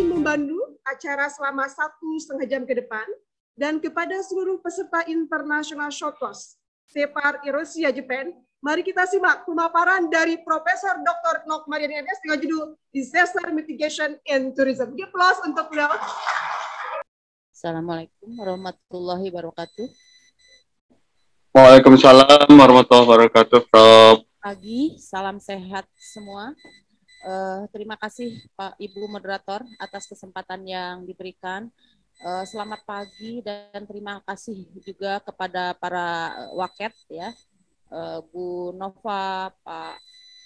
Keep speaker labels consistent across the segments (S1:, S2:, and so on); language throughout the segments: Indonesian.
S1: membantu acara selama 1,5 jam ke depan, dan kepada seluruh peserta International Short Course Separ Erosia Japan, mari kita simak pemaparan dari Profesor Dr. Nok Mariana dengan judul Disaster Mitigation and Tourism. Give applause untuk beliau.
S2: Assalamualaikum warahmatullahi wabarakatuh.
S3: Waalaikumsalam warahmatullahi wabarakatuh, Prof.
S2: Pagi, salam sehat semua. Terima kasih Pak Ibu Moderator atas kesempatan yang diberikan. Selamat pagi dan terima kasih juga kepada para waket ya, Bu Nova, Pak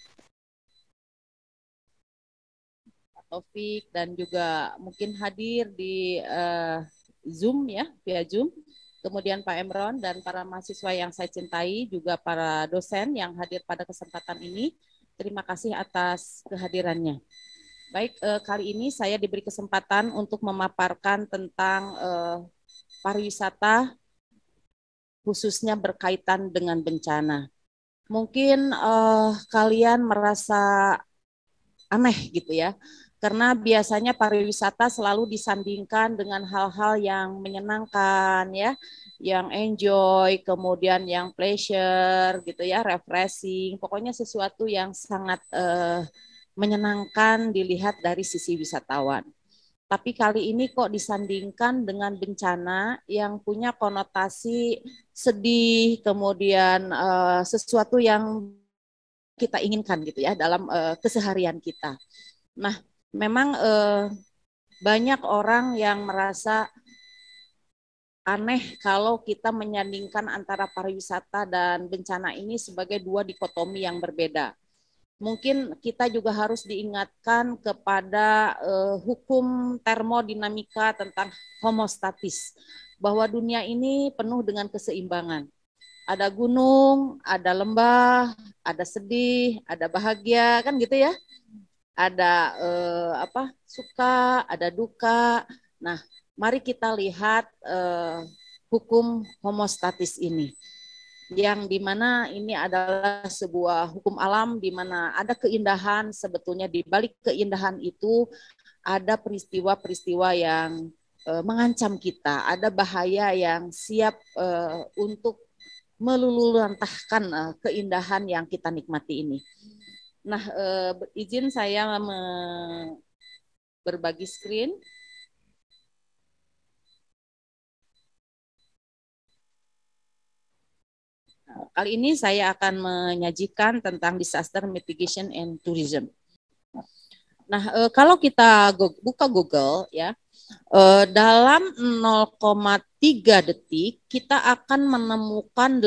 S2: Taufik dan juga mungkin hadir di Zoom ya, via Zoom. Kemudian Pak Emron dan para mahasiswa yang saya cintai, juga para dosen yang hadir pada kesempatan ini. Terima kasih atas kehadirannya. Baik, kali ini saya diberi kesempatan untuk memaparkan tentang pariwisata khususnya berkaitan dengan bencana. Mungkin kalian merasa aneh gitu ya, karena biasanya pariwisata selalu disandingkan dengan hal-hal yang menyenangkan ya, yang enjoy, kemudian yang pleasure gitu ya, refreshing, pokoknya sesuatu yang sangat menyenangkan dilihat dari sisi wisatawan. Tapi kali ini kok disandingkan dengan bencana yang punya konotasi sedih, kemudian sesuatu yang kita inginkan gitu ya dalam keseharian kita. Nah, memang banyak orang yang merasa aneh kalau kita menyandingkan antara pariwisata dan bencana ini sebagai dua dikotomi yang berbeda. Mungkin kita juga harus diingatkan kepada hukum termodinamika tentang homostatis, bahwa dunia ini penuh dengan keseimbangan. Ada gunung, ada lembah, ada sedih, ada bahagia, kan gitu ya. Ada suka, ada duka. Nah, mari kita lihat hukum homostatis ini, yang dimana ini adalah sebuah hukum alam di mana ada keindahan. Sebetulnya di balik keindahan itu ada peristiwa-peristiwa yang mengancam kita, ada bahaya yang siap untuk meluluhlantahkan keindahan yang kita nikmati ini. Nah, izin saya berbagi screen. Kali ini saya akan menyajikan tentang disaster mitigation and tourism. Nah, kalau kita buka Google ya, dalam 0,3 detik kita akan menemukan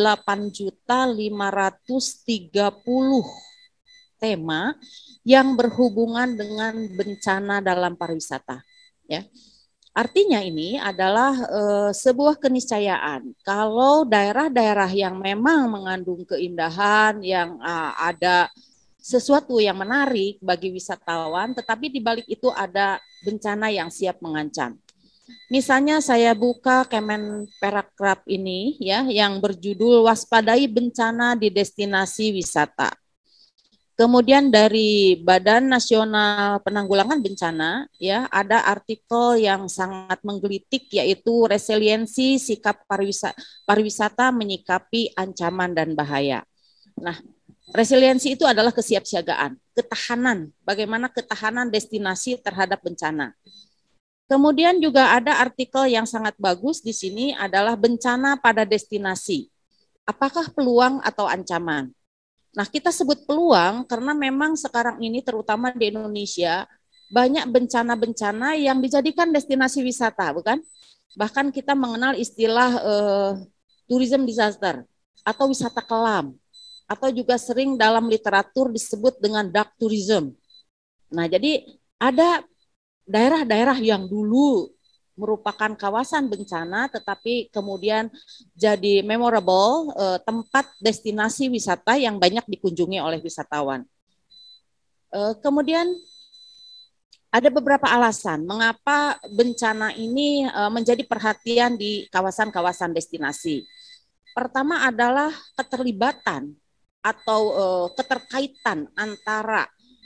S2: 8.530 tema yang berhubungan dengan bencana dalam pariwisata. Ya. Artinya ini adalah sebuah keniscayaan kalau daerah-daerah yang memang mengandung keindahan, yang ada sesuatu yang menarik bagi wisatawan, tetapi di balik itu ada bencana yang siap mengancam. Misalnya saya buka Kemenparekraf ini ya, yang berjudul Waspadai Bencana di Destinasi Wisata. Kemudian dari Badan Nasional Penanggulangan Bencana ya, ada artikel yang sangat menggelitik, yaitu resiliensi sikap pariwisata menyikapi ancaman dan bahaya. Nah, resiliensi itu adalah kesiapsiagaan, ketahanan, bagaimana ketahanan destinasi terhadap bencana. Kemudian juga ada artikel yang sangat bagus di sini adalah bencana pada destinasi. Apakah peluang atau ancaman? Nah, kita sebut peluang karena memang sekarang ini terutama di Indonesia banyak bencana-bencana yang dijadikan destinasi wisata, bukan? Bahkan kita mengenal istilah tourism disaster atau wisata kelam, atau juga sering dalam literatur disebut dengan dark tourism. Nah, jadi ada daerah-daerah yang dulu merupakan kawasan bencana, tetapi kemudian jadi memorable, tempat destinasi wisata yang banyak dikunjungi oleh wisatawan. Kemudian ada beberapa alasan mengapa bencana ini menjadi perhatian di kawasan-kawasan destinasi. Pertama adalah keterlibatan atau keterkaitan antara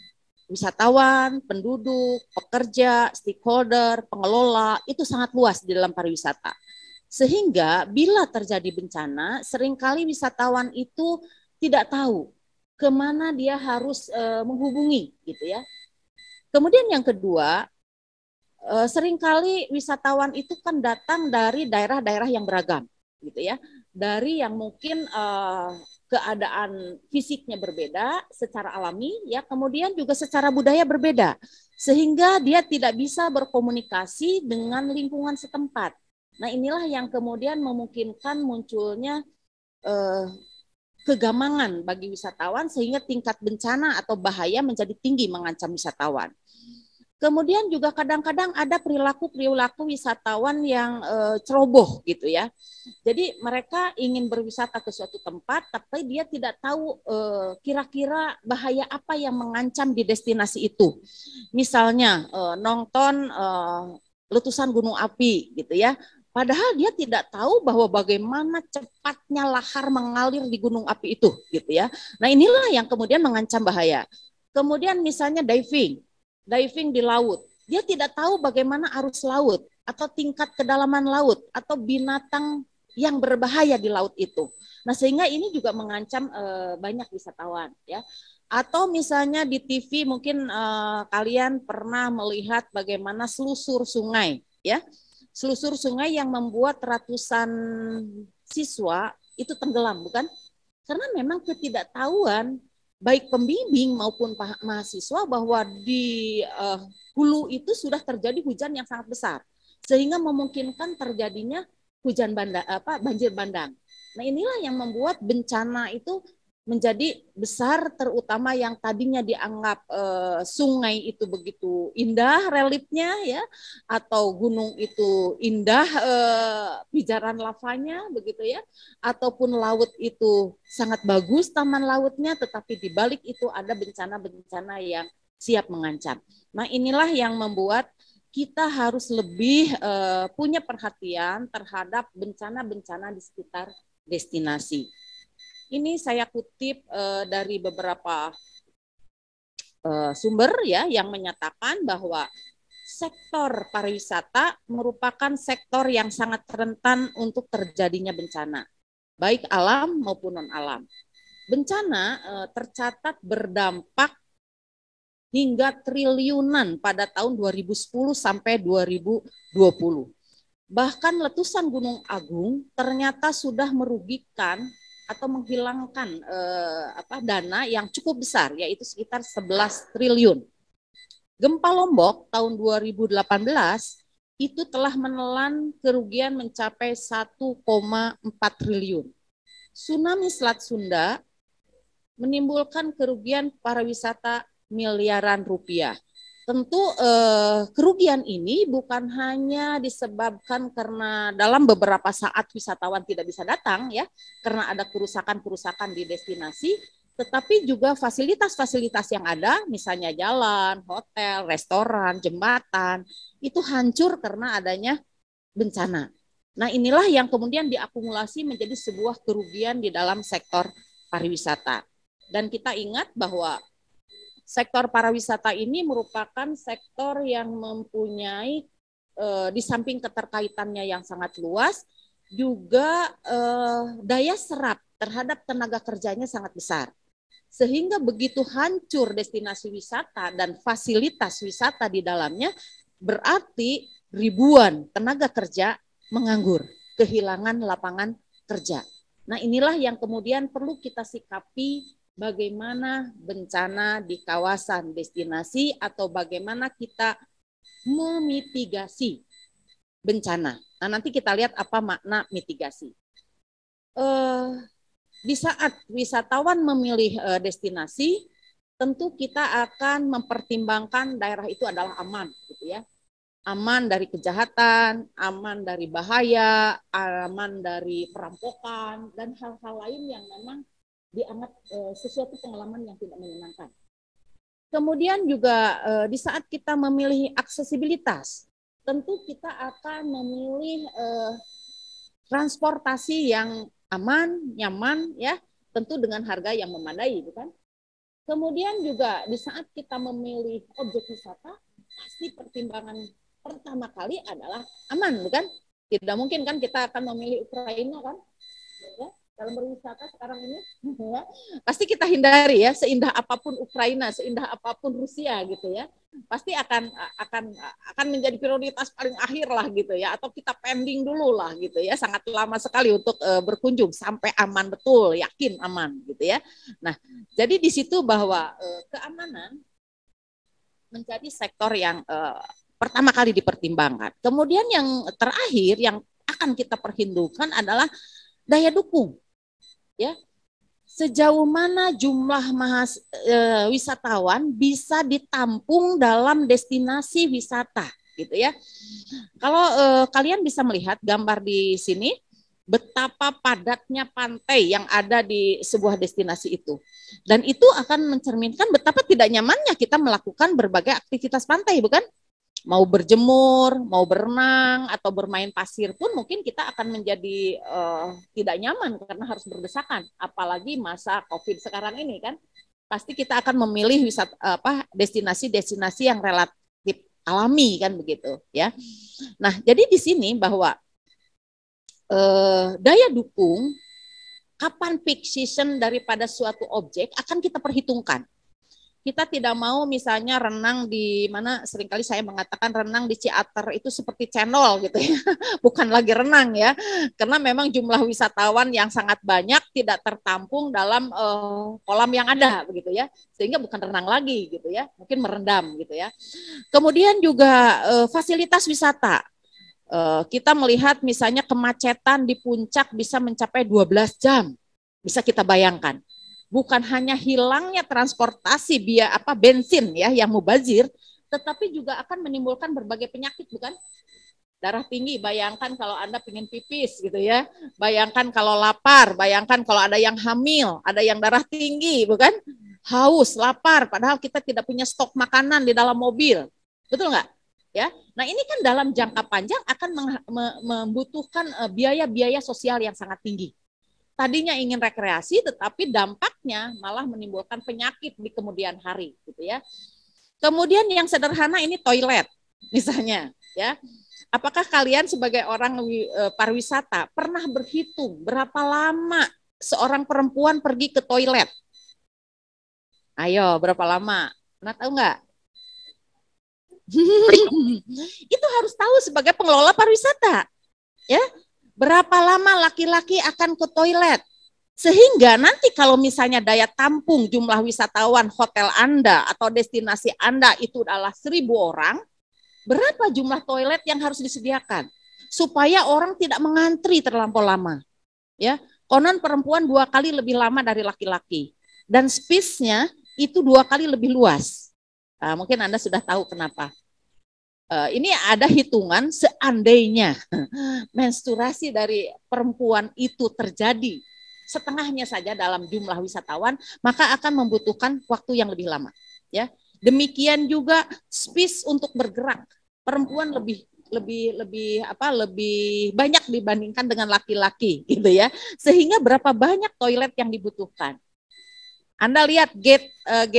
S2: wisatawan, penduduk, pekerja, stakeholder, pengelola, itu sangat luas di dalam pariwisata. Sehingga bila terjadi bencana, seringkali wisatawan itu tidak tahu kemana dia harus menghubungi, gitu ya. Kemudian yang kedua, seringkali wisatawan itu kan datang dari daerah-daerah yang beragam, gitu ya. Dari yang mungkin keadaan fisiknya berbeda secara alami, ya, kemudian juga secara budaya berbeda, sehingga dia tidak bisa berkomunikasi dengan lingkungan setempat. Nah, inilah yang kemudian memungkinkan munculnya kegamangan bagi wisatawan sehingga tingkat bencana atau bahaya menjadi tinggi mengancam wisatawan. Kemudian juga kadang-kadang ada perilaku wisatawan yang ceroboh gitu ya. Jadi mereka ingin berwisata ke suatu tempat, tapi dia tidak tahu kira-kira bahaya apa yang mengancam di destinasi itu. Misalnya nonton letusan gunung api gitu ya. Padahal dia tidak tahu bahwa bagaimana cepatnya lahar mengalir di gunung api itu gitu ya. Nah, inilah yang kemudian mengancam bahaya. Kemudian misalnya diving di laut. Dia tidak tahu bagaimana arus laut atau tingkat kedalaman laut atau binatang yang berbahaya di laut itu. Nah, sehingga ini juga mengancam banyak wisatawan ya. Atau misalnya di TV mungkin kalian pernah melihat bagaimana selusur sungai ya. Selusur sungai yang membuat ratusan siswa itu tenggelam, bukan? Karena memang ketidaktahuan baik pembimbing maupun mahasiswa bahwa di hulu itu sudah terjadi hujan yang sangat besar sehingga memungkinkan terjadinya banjir bandang. Nah, inilah yang membuat bencana itu menjadi besar, terutama yang tadinya dianggap sungai itu begitu indah reliefnya ya, atau gunung itu indah pijaran lavanya begitu ya, ataupun laut itu sangat bagus taman lautnya, tetapi di balik itu ada bencana-bencana yang siap mengancam. Nah, inilah yang membuat kita harus lebih punya perhatian terhadap bencana-bencana di sekitar destinasi. Ini saya kutip dari beberapa sumber ya yang menyatakan bahwa sektor pariwisata merupakan sektor yang sangat rentan untuk terjadinya bencana, baik alam maupun non-alam. Bencana tercatat berdampak hingga triliunan pada tahun 2010 sampai 2020. Bahkan letusan Gunung Agung ternyata sudah merugikan atau menghilangkan dana yang cukup besar, yaitu sekitar 11 triliun. Gempa Lombok tahun 2018 itu telah menelan kerugian mencapai 1,4 triliun. Tsunami Selat Sunda menimbulkan kerugian pariwisata miliaran rupiah. Tentu kerugian ini bukan hanya disebabkan karena dalam beberapa saat wisatawan tidak bisa datang ya, karena ada kerusakan-kerusakan di destinasi, tetapi juga fasilitas-fasilitas yang ada, misalnya jalan, hotel, restoran, jembatan, itu hancur karena adanya bencana. Nah, inilah yang kemudian diakumulasi menjadi sebuah kerugian di dalam sektor pariwisata. Dan kita ingat bahwa sektor pariwisata ini merupakan sektor yang mempunyai di samping keterkaitannya yang sangat luas, juga daya serap terhadap tenaga kerjanya sangat besar. Sehingga begitu hancur destinasi wisata dan fasilitas wisata di dalamnya, berarti ribuan tenaga kerja menganggur, kehilangan lapangan kerja. Nah, inilah yang kemudian perlu kita sikapi, bagaimana bencana di kawasan destinasi atau bagaimana kita memitigasi bencana. Nah, nanti kita lihat apa makna mitigasi. Di saat wisatawan memilih destinasi, tentu kita akan mempertimbangkan daerah itu adalah aman, gitu ya. Aman dari kejahatan, aman dari bahaya, aman dari perampokan, dan hal-hal lain yang memang dianggap sesuatu pengalaman yang tidak menyenangkan. Kemudian juga di saat kita memilih aksesibilitas, tentu kita akan memilih transportasi yang aman, nyaman, ya, tentu dengan harga yang memadai, bukan? Kemudian juga di saat kita memilih objek wisata, pasti pertimbangan pertama kali adalah aman, bukan? Tidak mungkin kan kita akan memilih Ukraina kan? Ya, dalam berwisata sekarang ini, ya, pasti kita hindari ya, seindah apapun Ukraina, seindah apapun Rusia gitu ya, pasti akan menjadi prioritas paling akhir lah gitu ya, atau kita pending dulu lah gitu ya, sangat lama sekali untuk berkunjung sampai aman betul, yakin aman gitu ya. Nah, jadi di situ bahwa keamanan menjadi sektor yang pertama kali dipertimbangkan. Kemudian yang terakhir yang akan kita perhitungkan adalah daya dukung. Ya, sejauh mana jumlah wisatawan bisa ditampung dalam destinasi wisata, gitu ya. Kalau kalian bisa melihat gambar di sini, betapa padatnya pantai yang ada di sebuah destinasi itu. Dan itu akan mencerminkan betapa tidak nyamannya kita melakukan berbagai aktivitas pantai, bukan? Mau berjemur, mau berenang, atau bermain pasir pun mungkin kita akan menjadi tidak nyaman karena harus berdesakan. Apalagi masa COVID sekarang ini kan, pasti kita akan memilih destinasi-destinasi yang relatif alami kan begitu ya. Nah, jadi di sini bahwa daya dukung kapan peak season daripada suatu objek akan kita perhitungkan. Kita tidak mau misalnya renang di mana, seringkali saya mengatakan renang di Ciater itu seperti channel gitu ya, bukan lagi renang ya, karena memang jumlah wisatawan yang sangat banyak tidak tertampung dalam kolam yang ada begitu ya, sehingga bukan renang lagi gitu ya, mungkin merendam gitu ya. Kemudian juga fasilitas wisata. Kita melihat misalnya kemacetan di puncak bisa mencapai 12 jam, bisa kita bayangkan. Bukan hanya hilangnya transportasi bensin ya yang mubazir, tetapi juga akan menimbulkan berbagai penyakit, bukan? Darah tinggi, bayangkan kalau Anda ingin pipis gitu ya, bayangkan kalau lapar, bayangkan kalau ada yang hamil, ada yang darah tinggi, bukan? Haus, lapar, padahal kita tidak punya stok makanan di dalam mobil, betul nggak? Ya, nah ini kan dalam jangka panjang akan membutuhkan biaya-biaya sosial yang sangat tinggi. Tadinya ingin rekreasi, tetapi dampaknya malah menimbulkan penyakit di kemudian hari, gitu ya. Kemudian yang sederhana ini toilet, misalnya, ya. Apakah kalian sebagai orang pariwisata pernah berhitung berapa lama seorang perempuan pergi ke toilet? Ayo, berapa lama? Pernah tahu nggak? Itu harus tahu sebagai pengelola pariwisata, ya. Berapa lama laki-laki akan ke toilet? Sehingga nanti kalau misalnya daya tampung jumlah wisatawan hotel Anda atau destinasi Anda itu adalah 1.000 orang, berapa jumlah toilet yang harus disediakan? Supaya orang tidak mengantri terlampau lama. Ya, konon perempuan 2 kali lebih lama dari laki-laki. Dan space-nya itu 2 kali lebih luas. Nah, mungkin Anda sudah tahu kenapa. Ini ada hitungan seandainya menstruasi dari perempuan itu terjadi setengahnya saja dalam jumlah wisatawan, maka akan membutuhkan waktu yang lebih lama. Ya, demikian juga space untuk bergerak perempuan lebih banyak dibandingkan dengan laki-laki, gitu ya. Sehingga berapa banyak toilet yang dibutuhkan. Anda lihat gate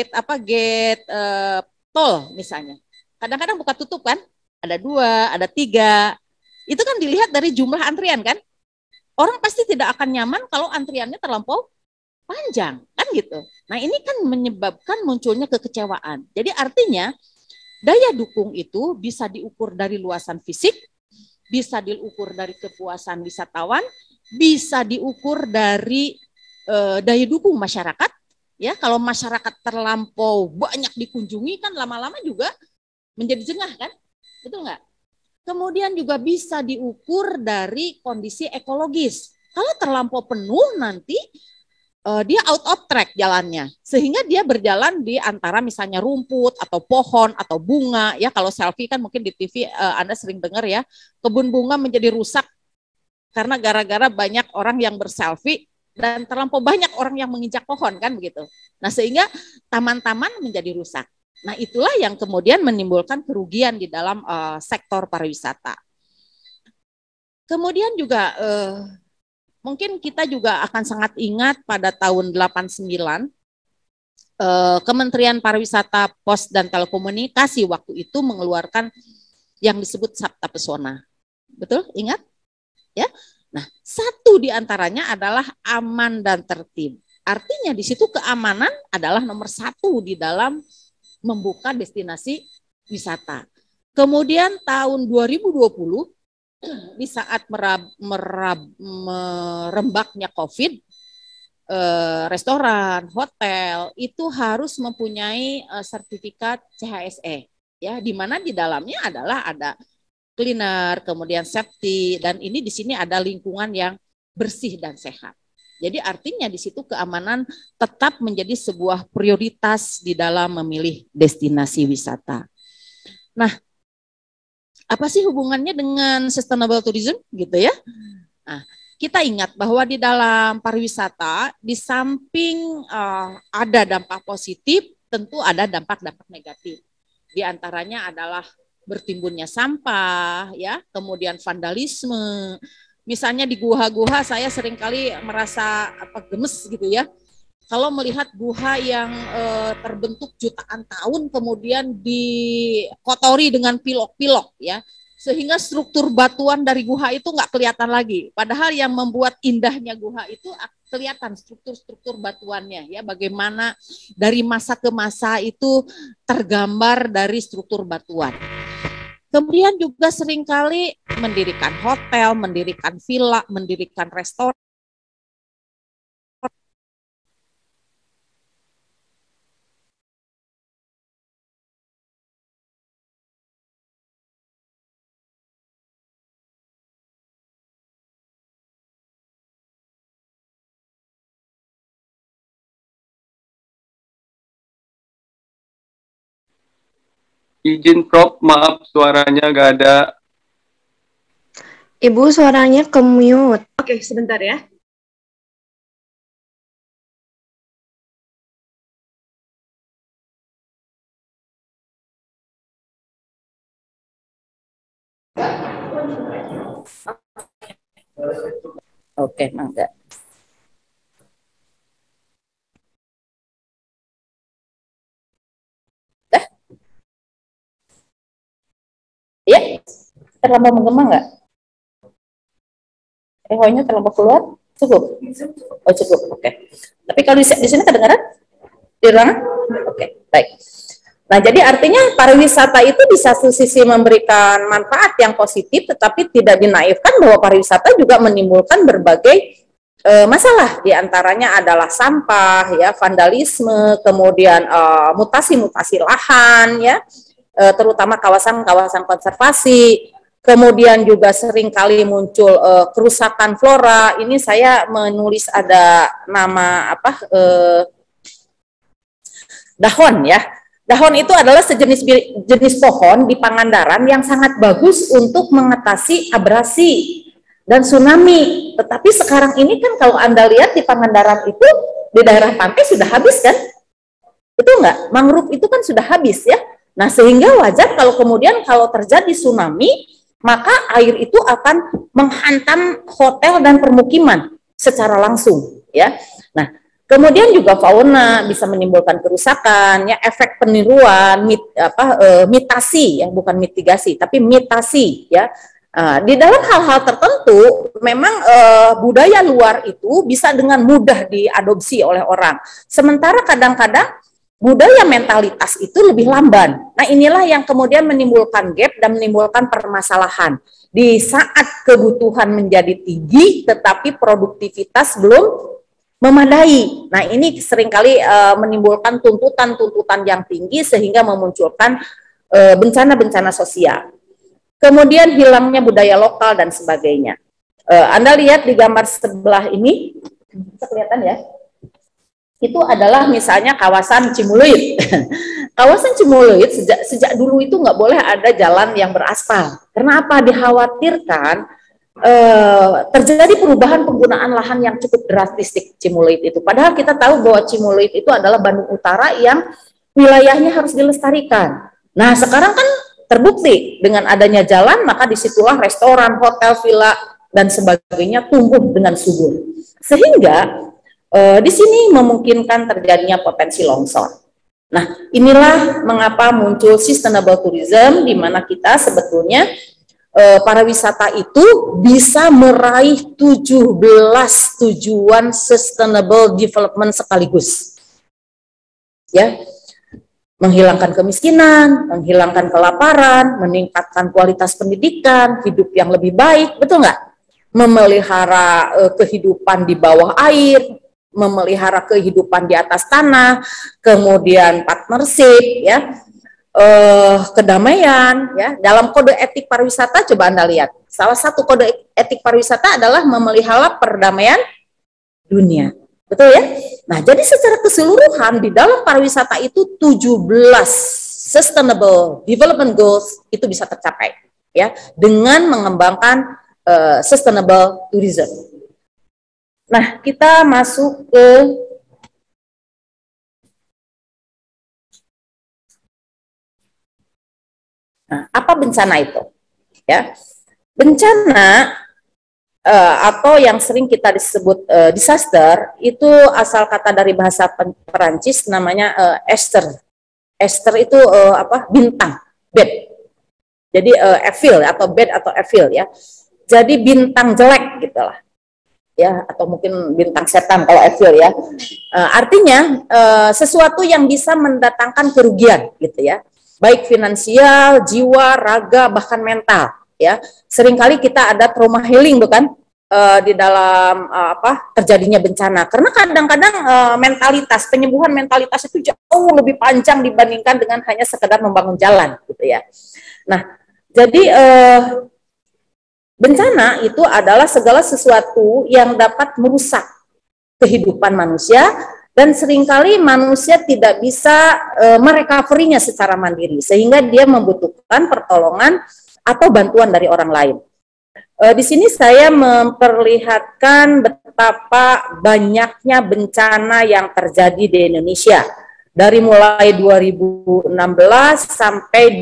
S2: tol misalnya. Kadang-kadang buka tutup kan, ada 2, ada 3. Itu kan dilihat dari jumlah antrian kan. Orang pasti tidak akan nyaman kalau antriannya terlampau panjang, kan gitu. Nah ini kan menyebabkan munculnya kekecewaan. Jadi artinya daya dukung itu bisa diukur dari luasan fisik, bisa diukur dari kepuasan wisatawan, bisa diukur dari daya dukung masyarakat. Ya, kalau masyarakat terlampau banyak dikunjungi kan lama-lama juga menjadi jengah kan, betul nggak? Kemudian juga bisa diukur dari kondisi ekologis. Kalau terlampau penuh nanti dia out of track jalannya, sehingga dia berjalan di antara misalnya rumput atau pohon atau bunga. Ya kalau selfie kan mungkin di TV Anda sering dengar ya, kebun bunga menjadi rusak karena gara-gara banyak orang yang berselfie dan terlampau banyak orang yang menginjak pohon kan begitu. Nah sehingga taman-taman menjadi rusak. Nah itulah yang kemudian menimbulkan kerugian di dalam sektor pariwisata. Kemudian juga mungkin kita juga akan sangat ingat pada tahun 89 Kementerian Pariwisata, Pos dan Telekomunikasi waktu itu mengeluarkan yang disebut Sabta Pesona. Betul? Ingat? Ya. Nah, satu di antaranya adalah aman dan tertib. Artinya di situ keamanan adalah nomor satu di dalam membuka destinasi wisata. Kemudian tahun 2020 di saat merembaknya COVID, restoran, hotel itu harus mempunyai sertifikat CHSE, ya, di mana di dalamnya adalah ada cleaner, kemudian safety, dan ini di sini ada lingkungan yang bersih dan sehat. Jadi artinya di situ keamanan tetap menjadi sebuah prioritas di dalam memilih destinasi wisata. Nah, apa sih hubungannya dengan sustainable tourism gitu ya? Nah, kita ingat bahwa di dalam pariwisata di samping ada dampak positif, tentu ada dampak-dampak negatif. Di antaranya adalah bertimbunnya sampah, ya, kemudian vandalisme. Misalnya di guha-guha saya seringkali merasa gemes gitu ya. Kalau melihat guha yang terbentuk jutaan tahun kemudian dikotori dengan pilok-pilok ya. Sehingga struktur batuan dari guha itu nggak kelihatan lagi. Padahal yang membuat indahnya guha itu kelihatan struktur-struktur batuannya ya. Bagaimana dari masa ke masa itu tergambar dari struktur batuan. Kemudian juga seringkali mendirikan hotel, mendirikan villa, mendirikan restoran.
S3: Izin Prof, maaf suaranya nggak ada.
S4: Ibu suaranya ke-mute.
S1: Oke, sebentar ya.
S2: Oke, mangga. Ya, terlalu menggema nggak? Ehonya terlalu keluar? Cukup? Oh cukup, oke. Tapi kalau di sini kedengaran? Di ruangan? Oke, baik. Nah, jadi artinya pariwisata itu di satu sisi memberikan manfaat yang positif, tetapi tidak dinaifkan bahwa pariwisata juga menimbulkan berbagai masalah. Di antaranya adalah sampah, ya, vandalisme, kemudian mutasi-mutasi lahan, ya, terutama kawasan-kawasan konservasi. Kemudian juga sering kali muncul kerusakan flora. Ini saya menulis ada nama dahon ya. Dahon itu adalah jenis pohon di Pangandaran yang sangat bagus untuk mengatasi abrasi dan tsunami. Tetapi sekarang ini kan kalau Anda lihat di Pangandaran itu di daerah pantai sudah habis kan? Betul nggak? Mangrove itu kan sudah habis ya. Nah, sehingga wajar kalau kemudian kalau terjadi tsunami, maka air itu akan menghantam hotel dan permukiman secara langsung ya. Nah, kemudian juga fauna bisa menimbulkan kerusakan ya, efek peniruan, mitasi ya, bukan mitigasi tapi mitasi ya. Di dalam hal-hal tertentu memang budaya luar itu bisa dengan mudah diadopsi oleh orang. Sementara kadang-kadang budaya mentalitas itu lebih lamban. Nah, inilah yang kemudian menimbulkan gap dan menimbulkan permasalahan. Di saat kebutuhan menjadi tinggi, tetapi produktivitas belum memadai. Nah, ini seringkali menimbulkan tuntutan-tuntutan yang tinggi sehingga memunculkan bencana-bencana sosial. Kemudian hilangnya budaya lokal dan sebagainya. Anda lihat di gambar sebelah ini, bisa kelihatan ya? Itu adalah misalnya kawasan Cimuluit. Kawasan Cimuluit sejak dulu itu nggak boleh ada jalan yang beraspal. Karena apa? Dikhawatirkan terjadi perubahan penggunaan lahan yang cukup drastis di Cimuluit itu. Padahal kita tahu bahwa Cimuluit itu adalah Bandung Utara yang wilayahnya harus dilestarikan. Nah, sekarang kan terbukti dengan adanya jalan, maka disitulah restoran, hotel, villa, dan sebagainya tumbuh dengan subur. Sehingga Di sini memungkinkan terjadinya potensi longsor. Nah, inilah mengapa muncul sustainable tourism, di mana kita sebetulnya pariwisata itu bisa meraih 17 tujuan sustainable development sekaligus. Ya, menghilangkan kemiskinan, menghilangkan kelaparan, meningkatkan kualitas pendidikan, hidup yang lebih baik, betul nggak? Memelihara kehidupan di bawah air, memelihara kehidupan di atas tanah, kemudian partnership, ya, kedamaian, ya. Dalam kode etik pariwisata, coba Anda lihat, salah satu kode etik pariwisata adalah memelihara perdamaian dunia. Betul ya? Nah, jadi secara keseluruhan di dalam pariwisata itu 17 sustainable development goals itu bisa tercapai ya dengan mengembangkan sustainable tourism. Nah, kita masuk ke apa bencana itu? Ya. Bencana atau yang sering kita disebut disaster itu asal kata dari bahasa Perancis namanya Ester. Ester itu apa? Bintang, bad. Jadi evil atau bad atau evil ya. Jadi bintang jelek gitulah. Ya, atau mungkin bintang setan kalau evil ya. Artinya sesuatu yang bisa mendatangkan kerugian gitu ya. Baik finansial, jiwa, raga, bahkan mental. Ya, seringkali kita ada trauma healing bukan di dalam terjadinya bencana, karena kadang-kadang mentalitas penyembuhan mentalitas itu jauh lebih panjang dibandingkan dengan hanya sekedar membangun jalan gitu ya. Nah, jadi bencana itu adalah segala sesuatu yang dapat merusak kehidupan manusia dan seringkali manusia tidak bisa merecovery-nya secara mandiri sehingga dia membutuhkan pertolongan atau bantuan dari orang lain. Di sini saya memperlihatkan betapa banyaknya bencana yang terjadi di Indonesia. Dari mulai 2016 sampai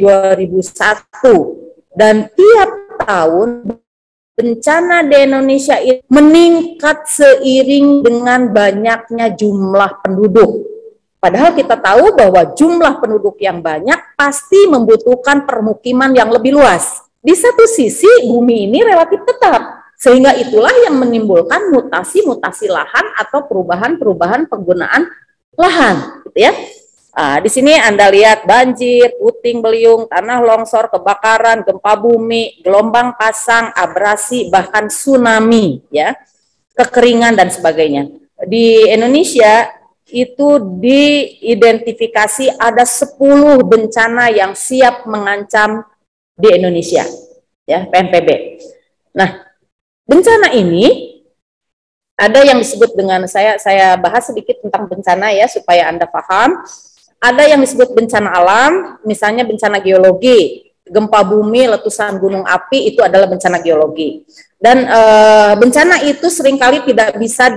S2: 2001. Dan tiap tahun bencana di Indonesia itu meningkat seiring dengan banyaknya jumlah penduduk. Padahal kita tahu bahwa jumlah penduduk yang banyak pasti membutuhkan permukiman yang lebih luas. Di satu sisi bumi ini relatif tetap, sehingga itulah yang menimbulkan mutasi-mutasi lahan atau perubahan-perubahan penggunaan lahan, gitu ya. Di sini Anda lihat banjir, puting beliung, tanah longsor, kebakaran, gempa bumi, gelombang pasang, abrasi, bahkan tsunami, ya, kekeringan dan sebagainya. Di Indonesia itu diidentifikasi ada 10 bencana yang siap mengancam di Indonesia, ya, PNPB. Nah, bencana ini ada yang disebut dengan saya bahas sedikit tentang bencana ya supaya Anda paham. Ada yang disebut bencana alam, misalnya bencana geologi, gempa bumi, letusan gunung api itu adalah bencana geologi. Dan bencana itu seringkali tidak bisa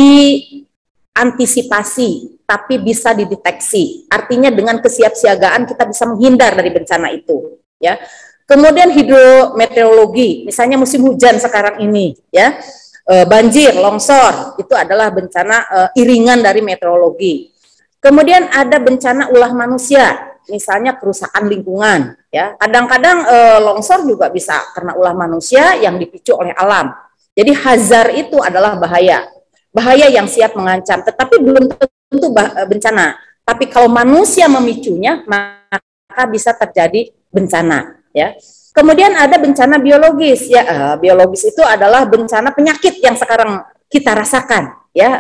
S2: diantisipasi, tapi bisa dideteksi. Artinya dengan kesiapsiagaan kita bisa menghindar dari bencana itu, ya. Kemudian hidrometeorologi, misalnya musim hujan sekarang ini, ya, banjir, longsor, itu adalah bencana iringan dari meteorologi. Kemudian ada bencana ulah manusia, misalnya kerusakan lingkungan, ya. Kadang-kadang longsor juga bisa karena ulah manusia yang dipicu oleh alam. Jadi hazard itu adalah bahaya yang siap mengancam, tetapi belum tentu bencana. Tapi kalau manusia memicunya, maka bisa terjadi bencana. Ya. Kemudian ada bencana biologis, ya, biologis itu adalah bencana penyakit yang sekarang kita rasakan, ya,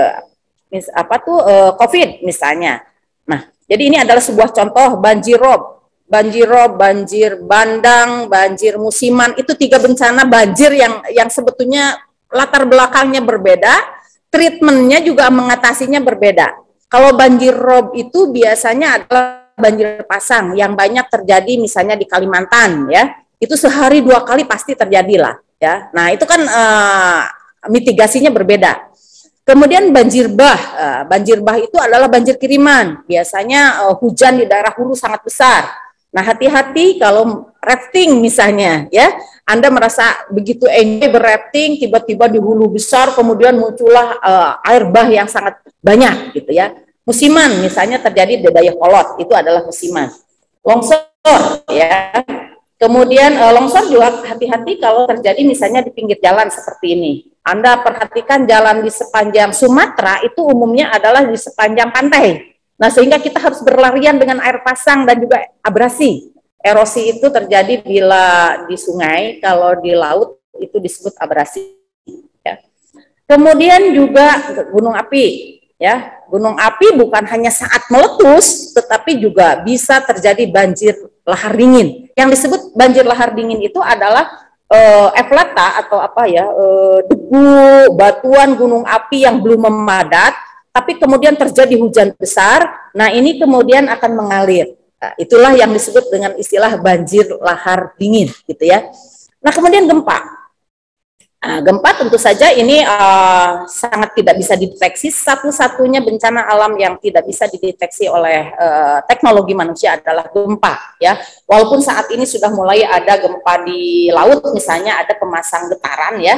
S2: COVID misalnya. Nah, jadi ini adalah sebuah contoh banjir rob, banjir bandang, banjir musiman, itu 3 bencana banjir yang sebetulnya latar belakangnya berbeda, treatmentnya juga mengatasinya berbeda. Kalau banjir rob itu biasanya adalah banjir pasang yang banyak terjadi misalnya di Kalimantan, ya, itu sehari 2 kali pasti terjadi lah, ya. Nah, itu kan mitigasinya berbeda. Kemudian banjir bah itu adalah banjir kiriman, biasanya hujan di daerah hulu sangat besar,
S5: Nah, hati-hati kalau rafting misalnya, ya. Anda merasa begitu enjoy berrafting, tiba-tiba di hulu besar, kemudian muncullah air bah yang sangat banyak, gitu ya. Musiman, misalnya terjadi di Dayakolot, itu adalah musiman. Longsor, ya. Kemudian longsor juga hati-hati kalau terjadi misalnya di pinggir jalan seperti ini. Anda perhatikan jalan di sepanjang Sumatera itu umumnya adalah di sepanjang pantai. Nah, sehingga kita harus berlarian dengan air pasang dan juga abrasi. Erosi itu terjadi bila di sungai, kalau di laut itu disebut abrasi. Ya. Kemudian juga gunung api. Ya, gunung api bukan hanya saat meletus, tetapi juga bisa terjadi banjir lahar dingin. Yang disebut banjir lahar dingin itu adalah eflata atau apa ya, debu, batuan gunung api yang belum memadat, tapi kemudian terjadi hujan besar. Nah, ini kemudian akan mengalir. Nah, itulah yang disebut dengan istilah banjir lahar dingin, gitu ya. Nah, kemudian gempa. Nah, gempa tentu saja ini sangat tidak bisa dideteksi. Satu-satunya bencana alam yang tidak bisa dideteksi oleh teknologi manusia adalah gempa, ya. Walaupun saat ini sudah mulai ada gempa di laut, misalnya ada pemasang getaran, ya,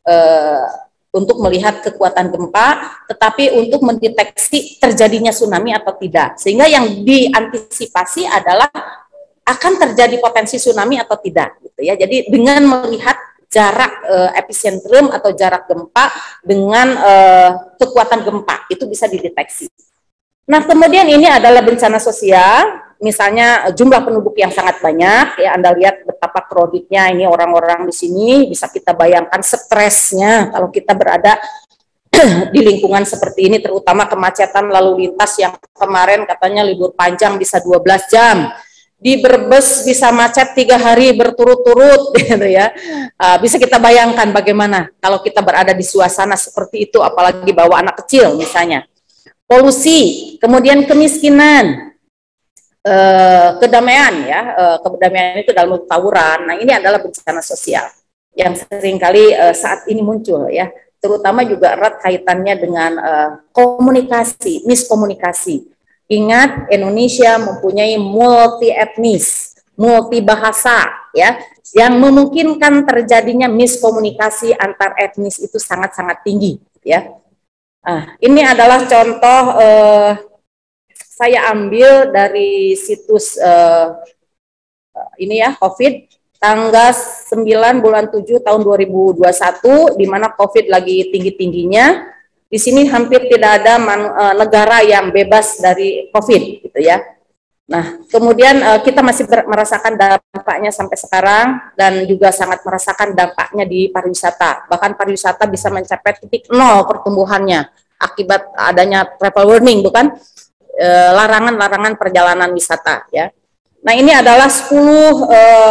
S5: untuk melihat kekuatan gempa, tetapi untuk mendeteksi terjadinya tsunami atau tidak. Sehingga yang diantisipasi adalah akan terjadi potensi tsunami atau tidak, gitu ya. Jadi dengan melihat jarak epicentrum atau jarak gempa dengan kekuatan gempa itu bisa dideteksi. Nah, kemudian ini adalah bencana sosial, misalnya jumlah penduduk yang sangat banyak, ya Anda lihat betapa crowdednya ini orang-orang di sini, bisa kita bayangkan stresnya kalau kita berada di lingkungan seperti ini, terutama kemacetan lalu lintas yang kemarin katanya libur panjang bisa 12 jam. Di Brebes bisa macet 3 hari berturut-turut, gitu ya. Bisa kita bayangkan bagaimana kalau kita berada di suasana seperti itu, apalagi bawa anak kecil misalnya. Polusi, kemudian kemiskinan, kedamaian, ya, kedamaian itu dalam tawuran. Nah, ini adalah bencana sosial yang seringkali saat ini muncul, ya. Terutama juga erat kaitannya dengan komunikasi, miskomunikasi. Ingat, Indonesia mempunyai multi etnis, multi bahasa, ya, yang memungkinkan terjadinya miskomunikasi antar etnis itu sangat-sangat tinggi, ya. Ini adalah contoh saya ambil dari situs ini ya, COVID, tanggal 9 bulan 7 tahun 2021, di mana COVID lagi tinggi-tingginya. Di sini hampir tidak ada negara yang bebas dari COVID, gitu ya. Nah, kemudian kita masih merasakan dampaknya sampai sekarang, dan juga sangat merasakan dampaknya di pariwisata. Bahkan pariwisata bisa mencapai titik 0 pertumbuhannya akibat adanya travel warning, bukan? Larangan-larangan perjalanan wisata, ya. Nah, ini adalah 10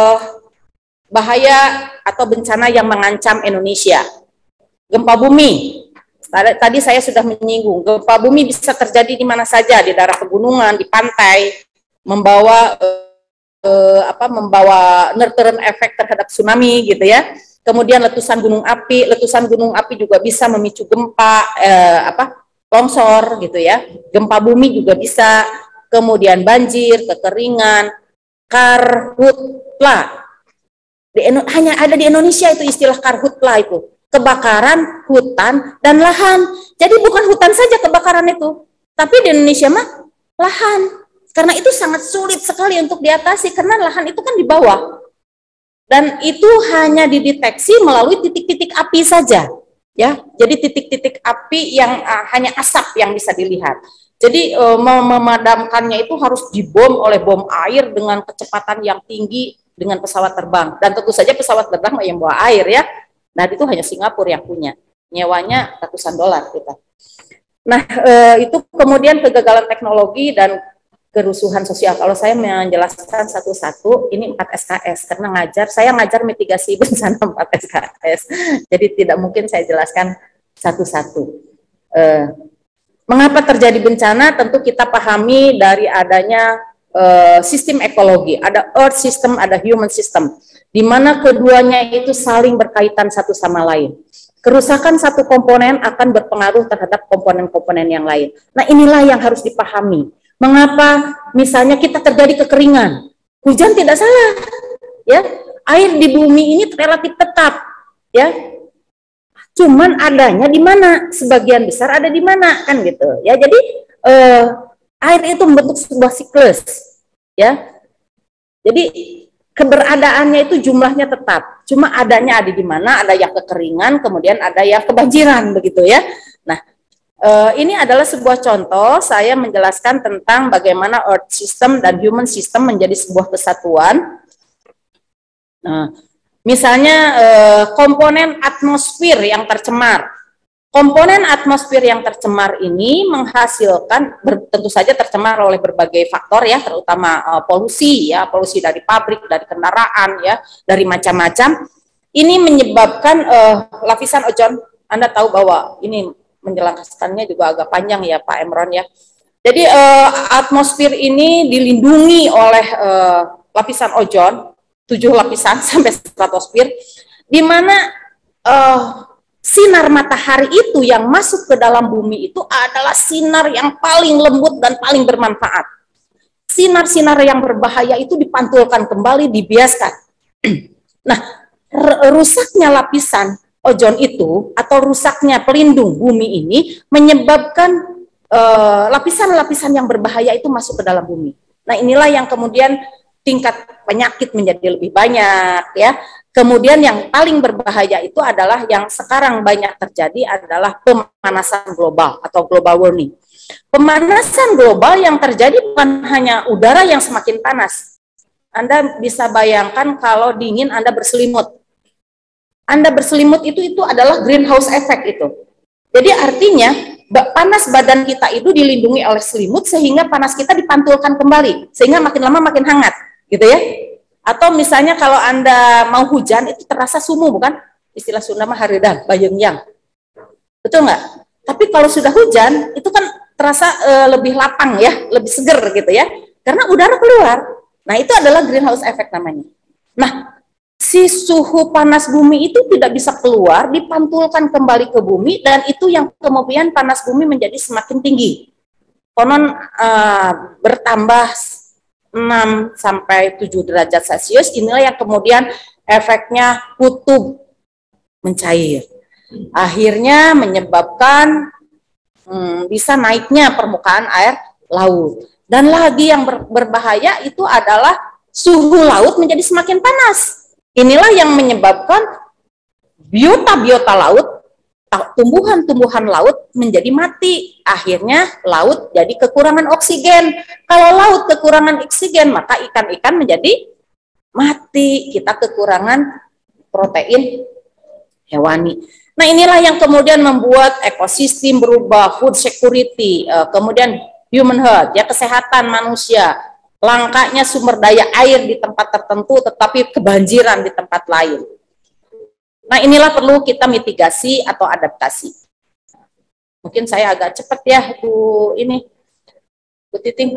S5: bahaya atau bencana yang mengancam Indonesia. Gempa bumi. Tadi saya sudah menyinggung, gempa bumi bisa terjadi di mana saja, di daerah pegunungan, di pantai, membawa nurturing efek terhadap tsunami, gitu ya. Kemudian letusan gunung api juga bisa memicu gempa, longsor, gitu ya. Gempa bumi juga bisa, kemudian banjir, kekeringan, karhutla. Hanya ada di Indonesia itu istilah karhutla itu. Kebakaran hutan dan lahan. Jadi bukan hutan saja kebakaran itu, tapi di Indonesia mah lahan. Karena itu sangat sulit sekali untuk diatasi, karena lahan itu kan di bawah. Dan itu hanya dideteksi melalui titik-titik api saja, ya. Jadi titik-titik api yang hanya asap yang bisa dilihat. Jadi memadamkannya itu harus dibom oleh bom air dengan kecepatan yang tinggi dengan pesawat terbang. Dan tentu saja pesawat terbang yang bawa air, ya. Nah, itu hanya Singapura yang punya. Nyewanya ratusan dolar kita. Nah, itu kemudian kegagalan teknologi dan kerusuhan sosial. Kalau saya menjelaskan satu-satu, ini 4 SKS. Karena saya ngajar mitigasi bencana 4 SKS. Jadi tidak mungkin saya jelaskan satu-satu. Mengapa terjadi bencana? Tentu kita pahami dari adanya sistem ekologi. Ada earth system, ada human system, di mana keduanya itu saling berkaitan satu sama lain. Kerusakan satu komponen akan berpengaruh terhadap komponen-komponen yang lain. Nah, inilah yang harus dipahami. Mengapa misalnya kita terjadi kekeringan? Hujan tidak salah, ya. Air di bumi ini relatif tetap, ya. Cuman adanya di mana? Sebagian besar ada di mana, kan gitu, ya. Jadi air itu membentuk sebuah siklus, ya. Jadi keberadaannya itu jumlahnya tetap, cuma adanya ada di mana, ada yang kekeringan, kemudian ada yang kebanjiran, begitu ya. Nah, ini adalah sebuah contoh saya menjelaskan tentang bagaimana Earth System dan Human System menjadi sebuah kesatuan. Nah, misalnya komponen atmosfer yang tercemar. Komponen atmosfer yang tercemar ini menghasilkan, tentu saja tercemar oleh berbagai faktor ya, terutama polusi ya, polusi dari pabrik, dari kendaraan ya, dari macam-macam. Ini menyebabkan lapisan ozon. Anda tahu bahwa ini menjelaskannya juga agak panjang ya Pak Emron ya. Jadi atmosfer ini dilindungi oleh lapisan ozon, 7 lapisan sampai stratosfer, di mana sinar matahari itu yang masuk ke dalam bumi itu adalah sinar yang paling lembut dan paling bermanfaat. Sinar-sinar yang berbahaya itu dipantulkan kembali, dibiaskan. Nah, rusaknya lapisan ozon itu atau rusaknya pelindung bumi ini menyebabkan lapisan-lapisan yang berbahaya itu masuk ke dalam bumi. Nah, inilah yang kemudian tingkat penyakit menjadi lebih banyak ya. Kemudian yang paling berbahaya itu adalah yang sekarang banyak terjadi adalah pemanasan global atau global warming. Pemanasan global yang terjadi bukan hanya udara yang semakin panas. Anda bisa bayangkan kalau dingin Anda berselimut. Anda berselimut itu adalah greenhouse effect itu. Jadi artinya panas badan kita itu dilindungi oleh selimut sehingga panas kita dipantulkan kembali sehingga makin lama makin hangat, gitu ya. Atau misalnya kalau Anda mau hujan itu terasa sumuh, bukan? Istilah Sunda mah hareudang, bayeungyang. Betul nggak? Tapi kalau sudah hujan itu kan terasa lebih lapang ya, lebih seger gitu ya. Karena udara keluar. Nah, itu adalah greenhouse effect namanya. Nah, si suhu panas bumi itu tidak bisa keluar, dipantulkan kembali ke bumi, dan itu yang kemudian panas bumi menjadi semakin tinggi. Konon bertambah 6 sampai 7 derajat Celcius, inilah yang kemudian efeknya kutub mencair. Akhirnya menyebabkan bisa naiknya permukaan air laut. Dan lagi yang berbahaya itu adalah suhu laut menjadi semakin panas. Inilah yang menyebabkan biota-biota laut, tumbuhan-tumbuhan laut menjadi mati. Akhirnya laut jadi kekurangan oksigen. Kalau laut kekurangan oksigen, maka ikan-ikan menjadi mati. Kita kekurangan protein hewani. Nah, inilah yang kemudian membuat ekosistem berubah, food security, kemudian human health, ya, kesehatan manusia, langkanya sumber daya air di tempat tertentu, tetapi kebanjiran di tempat lain. Nah, inilah perlu kita mitigasi atau adaptasi. Mungkin saya agak cepat ya, Bu Titing.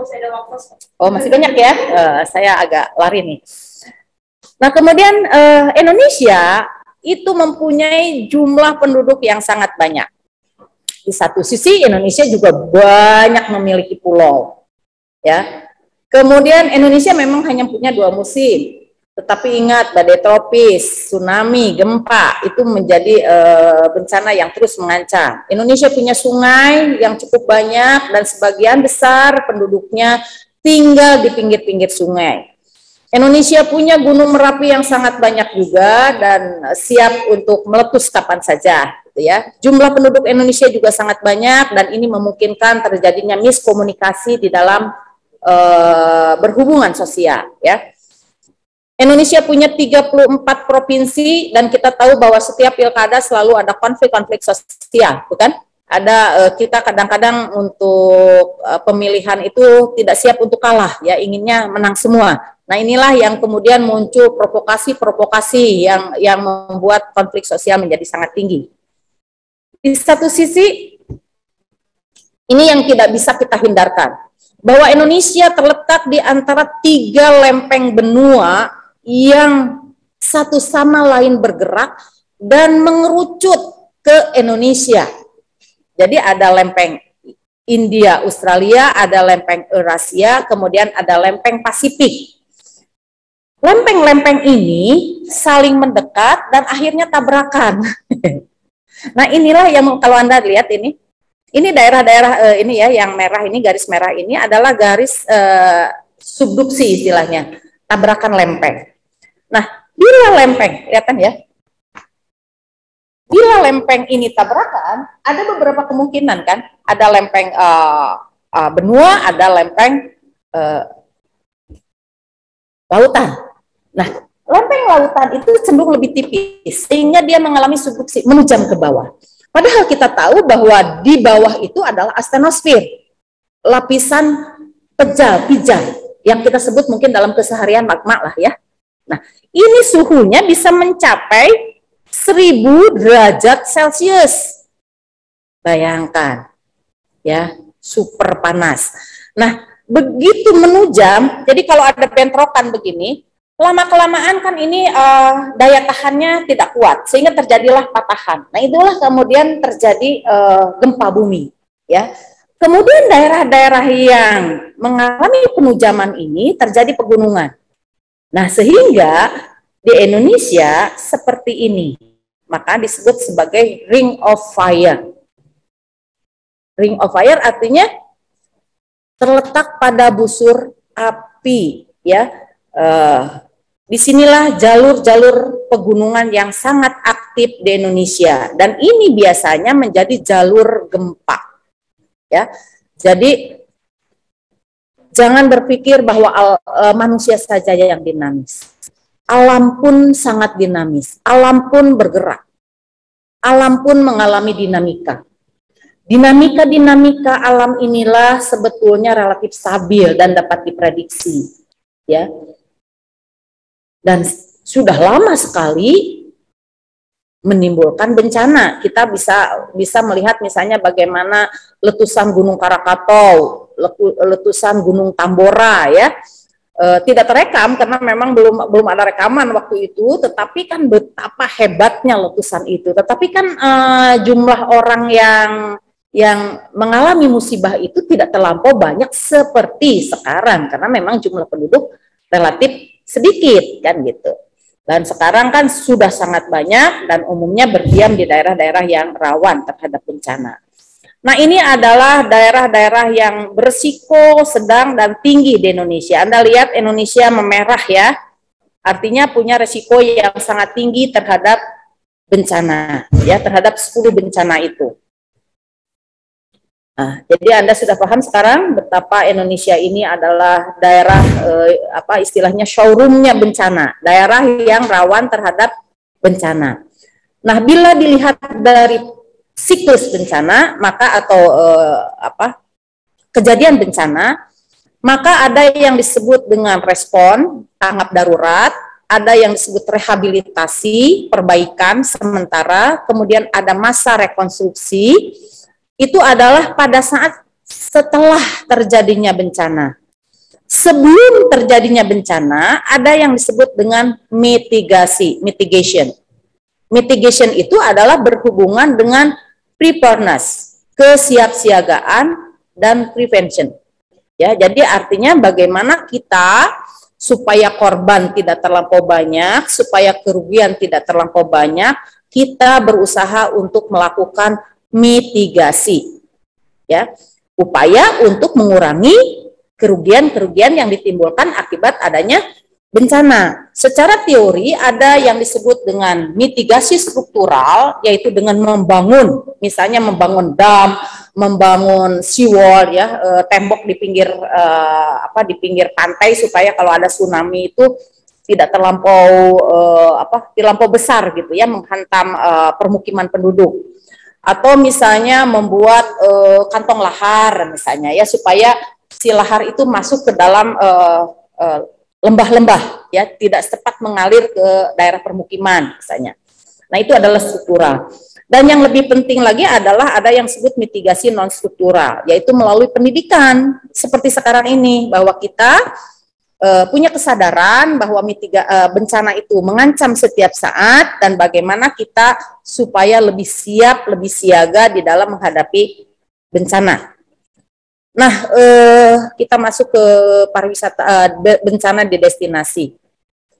S5: Oh, masih banyak ya? Saya agak lari nih. Nah, kemudian Indonesia itu mempunyai jumlah penduduk yang sangat banyak. Di satu sisi Indonesia juga banyak memiliki pulau, ya. Kemudian Indonesia memang hanya punya 2 musim. Tetapi ingat, badai tropis, tsunami, gempa itu menjadi bencana yang terus mengancam. Indonesia punya sungai yang cukup banyak dan sebagian besar penduduknya tinggal di pinggir-pinggir sungai. Indonesia punya Gunung Merapi yang sangat banyak juga dan siap untuk meletus kapan saja, gitu ya. Jumlah penduduk Indonesia juga sangat banyak dan ini memungkinkan terjadinya miskomunikasi di dalam berhubungan sosial, ya. Indonesia punya 34 provinsi dan kita tahu bahwa setiap pilkada selalu ada konflik-konflik sosial, bukan? Ada kita kadang-kadang untuk pemilihan itu tidak siap untuk kalah, ya, inginnya menang semua. Nah, inilah yang kemudian muncul provokasi-provokasi yang membuat konflik sosial menjadi sangat tinggi. Di satu sisi ini yang tidak bisa kita hindarkan, bahwa Indonesia terletak di antara 3 lempeng benua yang satu sama lain bergerak dan mengerucut ke Indonesia. Jadi ada lempeng India, Australia, ada lempeng Eurasia, kemudian ada lempeng Pasifik. lempeng-lempeng ini saling mendekat dan akhirnya tabrakan. Nah, inilah yang kalau Anda lihat ini daerah-daerah ini ya, yang merah ini, garis merah ini adalah garis subduksi istilahnya, tabrakan lempeng. Nah, bila lempeng, kelihatan ya, bila lempeng ini tabrakan, ada beberapa kemungkinan kan, ada lempeng benua, ada lempeng lautan. Nah, lempeng lautan itu cenderung lebih tipis, sehingga dia mengalami subduksi, menujam ke bawah. Padahal kita tahu bahwa di bawah itu adalah astenosfer, lapisan pijal, yang kita sebut mungkin dalam keseharian magma lah ya. Nah, ini suhunya bisa mencapai 1000 derajat Celcius. Bayangkan, ya, super panas. Nah, begitu menujam, jadi kalau ada bentrokan begini, lama-kelamaan kan ini daya tahannya tidak kuat, sehingga terjadilah patahan. Nah, itulah kemudian terjadi gempa bumi, ya. Kemudian daerah-daerah yang mengalami penujaman ini terjadi pegunungan. Nah, sehingga di Indonesia seperti ini, maka disebut sebagai Ring of Fire. Ring of Fire artinya terletak pada busur api, ya. Disinilah jalur-jalur pegunungan yang sangat aktif di Indonesia, dan ini biasanya menjadi jalur gempa, ya. Jadi jangan berpikir bahwa manusia saja yang dinamis. Alam pun sangat dinamis, alam pun bergerak, alam pun mengalami dinamika. Dinamika alam inilah sebetulnya relatif stabil dan dapat diprediksi, ya. Dan sudah lama sekali menimbulkan bencana. Kita bisa melihat misalnya bagaimana letusan Gunung Krakatau, letusan Gunung Tambora, ya. Tidak terekam karena memang belum ada rekaman waktu itu, tetapi kan betapa hebatnya letusan itu. Tetapi kan jumlah orang yang mengalami musibah itu tidak terlampau banyak seperti sekarang, karena memang jumlah penduduk relatif sedikit kan gitu. Dan sekarang kan sudah sangat banyak dan umumnya berdiam di daerah-daerah yang rawan terhadap bencana. Nah, ini adalah daerah-daerah yang berisiko sedang dan tinggi di Indonesia. Anda lihat Indonesia memerah ya, artinya punya risiko yang sangat tinggi terhadap bencana, ya, terhadap 10 bencana itu. Nah, jadi Anda sudah paham sekarang betapa Indonesia ini adalah daerah istilahnya showroomnya bencana, daerah yang rawan terhadap bencana. Nah, bila dilihat dari siklus bencana, maka kejadian bencana, maka ada yang disebut dengan respon tanggap darurat, ada yang disebut rehabilitasi, perbaikan sementara, kemudian ada masa rekonstruksi. Itu adalah pada saat setelah terjadinya bencana. Sebelum terjadinya bencana, ada yang disebut dengan mitigation. Mitigation itu adalah berhubungan dengan preparedness, kesiapsiagaan, dan prevention. Ya, jadi artinya bagaimana kita supaya korban tidak terlampau banyak, supaya kerugian tidak terlampau banyak, kita berusaha untuk melakukan mitigasi, ya, upaya untuk mengurangi kerugian-kerugian yang ditimbulkan akibat adanya bencana. Secara teori ada yang disebut dengan mitigasi struktural, yaitu dengan membangun, misalnya membangun dam, membangun seawall, ya, tembok di pinggir di pinggir pantai supaya kalau ada tsunami itu tidak terlampau besar gitu ya, menghantam permukiman penduduk. Atau misalnya membuat kantong lahar misalnya ya, supaya si lahar itu masuk ke dalam lembah-lembah ya, tidak cepat mengalir ke daerah permukiman misalnya. Nah, itu adalah struktural. Dan yang lebih penting lagi adalah ada yang disebut mitigasi non struktural, yaitu melalui pendidikan seperti sekarang ini, bahwa kita punya kesadaran bahwa bencana itu mengancam setiap saat dan bagaimana kita supaya lebih siap, lebih siaga di dalam menghadapi bencana. Nah, kita masuk ke pariwisata bencana di destinasi.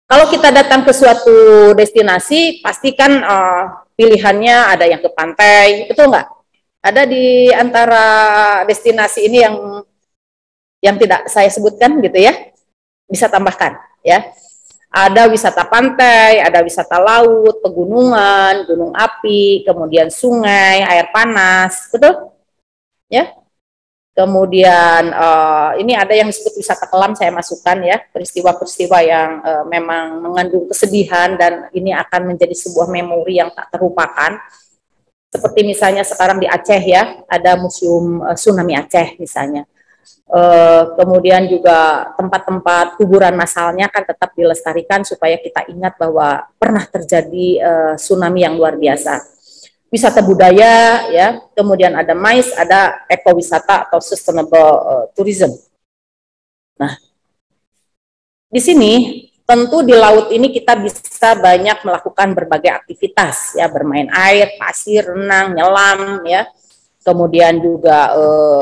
S5: Kalau kita datang ke suatu destinasi, pastikan pilihannya ada yang ke pantai, betul nggak? Ada di antara destinasi ini yang tidak saya sebutkan gitu ya, bisa tambahkan ya. Ada wisata pantai, ada wisata laut, pegunungan, gunung api, kemudian sungai, air panas, betul? Ya. Kemudian ini ada yang disebut wisata kelam, saya masukkan ya, peristiwa-peristiwa yang memang mengandung kesedihan dan ini akan menjadi sebuah memori yang tak terlupakan. Seperti misalnya sekarang di Aceh ya, ada museum tsunami Aceh misalnya. Kemudian juga tempat-tempat kuburan massalnya kan tetap dilestarikan supaya kita ingat bahwa pernah terjadi tsunami yang luar biasa. Wisata budaya ya, kemudian ada MICE, ada ekowisata atau sustainable tourism. Nah, di sini tentu di laut ini kita bisa banyak melakukan berbagai aktivitas ya, bermain air, pasir, renang, nyelam ya. Kemudian juga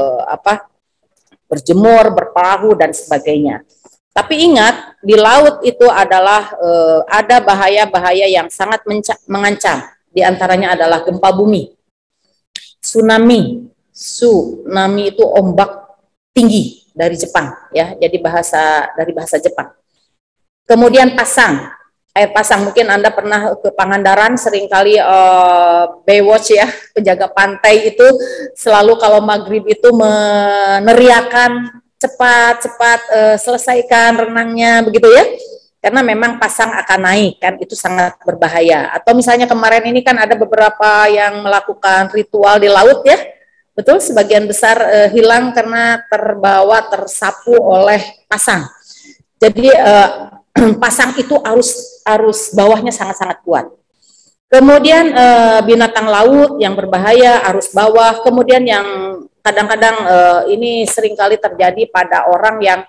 S5: berjemur, berperahu dan sebagainya. Tapi ingat, di laut itu adalah ada bahaya-bahaya yang sangat mengancam. Di antaranya adalah gempa bumi, tsunami. Tsunami itu ombak tinggi dari Jepang ya, jadi dari bahasa Jepang. Kemudian pasang, air pasang, mungkin Anda pernah ke Pangandaran, seringkali Baywatch ya, penjaga pantai itu selalu kalau maghrib itu meneriakan cepat selesaikan renangnya begitu ya, karena memang pasang akan naik kan, itu sangat berbahaya. Atau misalnya kemarin ini kan ada beberapa yang melakukan ritual di laut ya, betul, sebagian besar hilang karena tersapu oleh pasang. Jadi pasang itu arus bawahnya sangat-sangat kuat. Kemudian binatang laut yang berbahaya, arus bawah. Kemudian yang kadang-kadang ini seringkali terjadi pada orang yang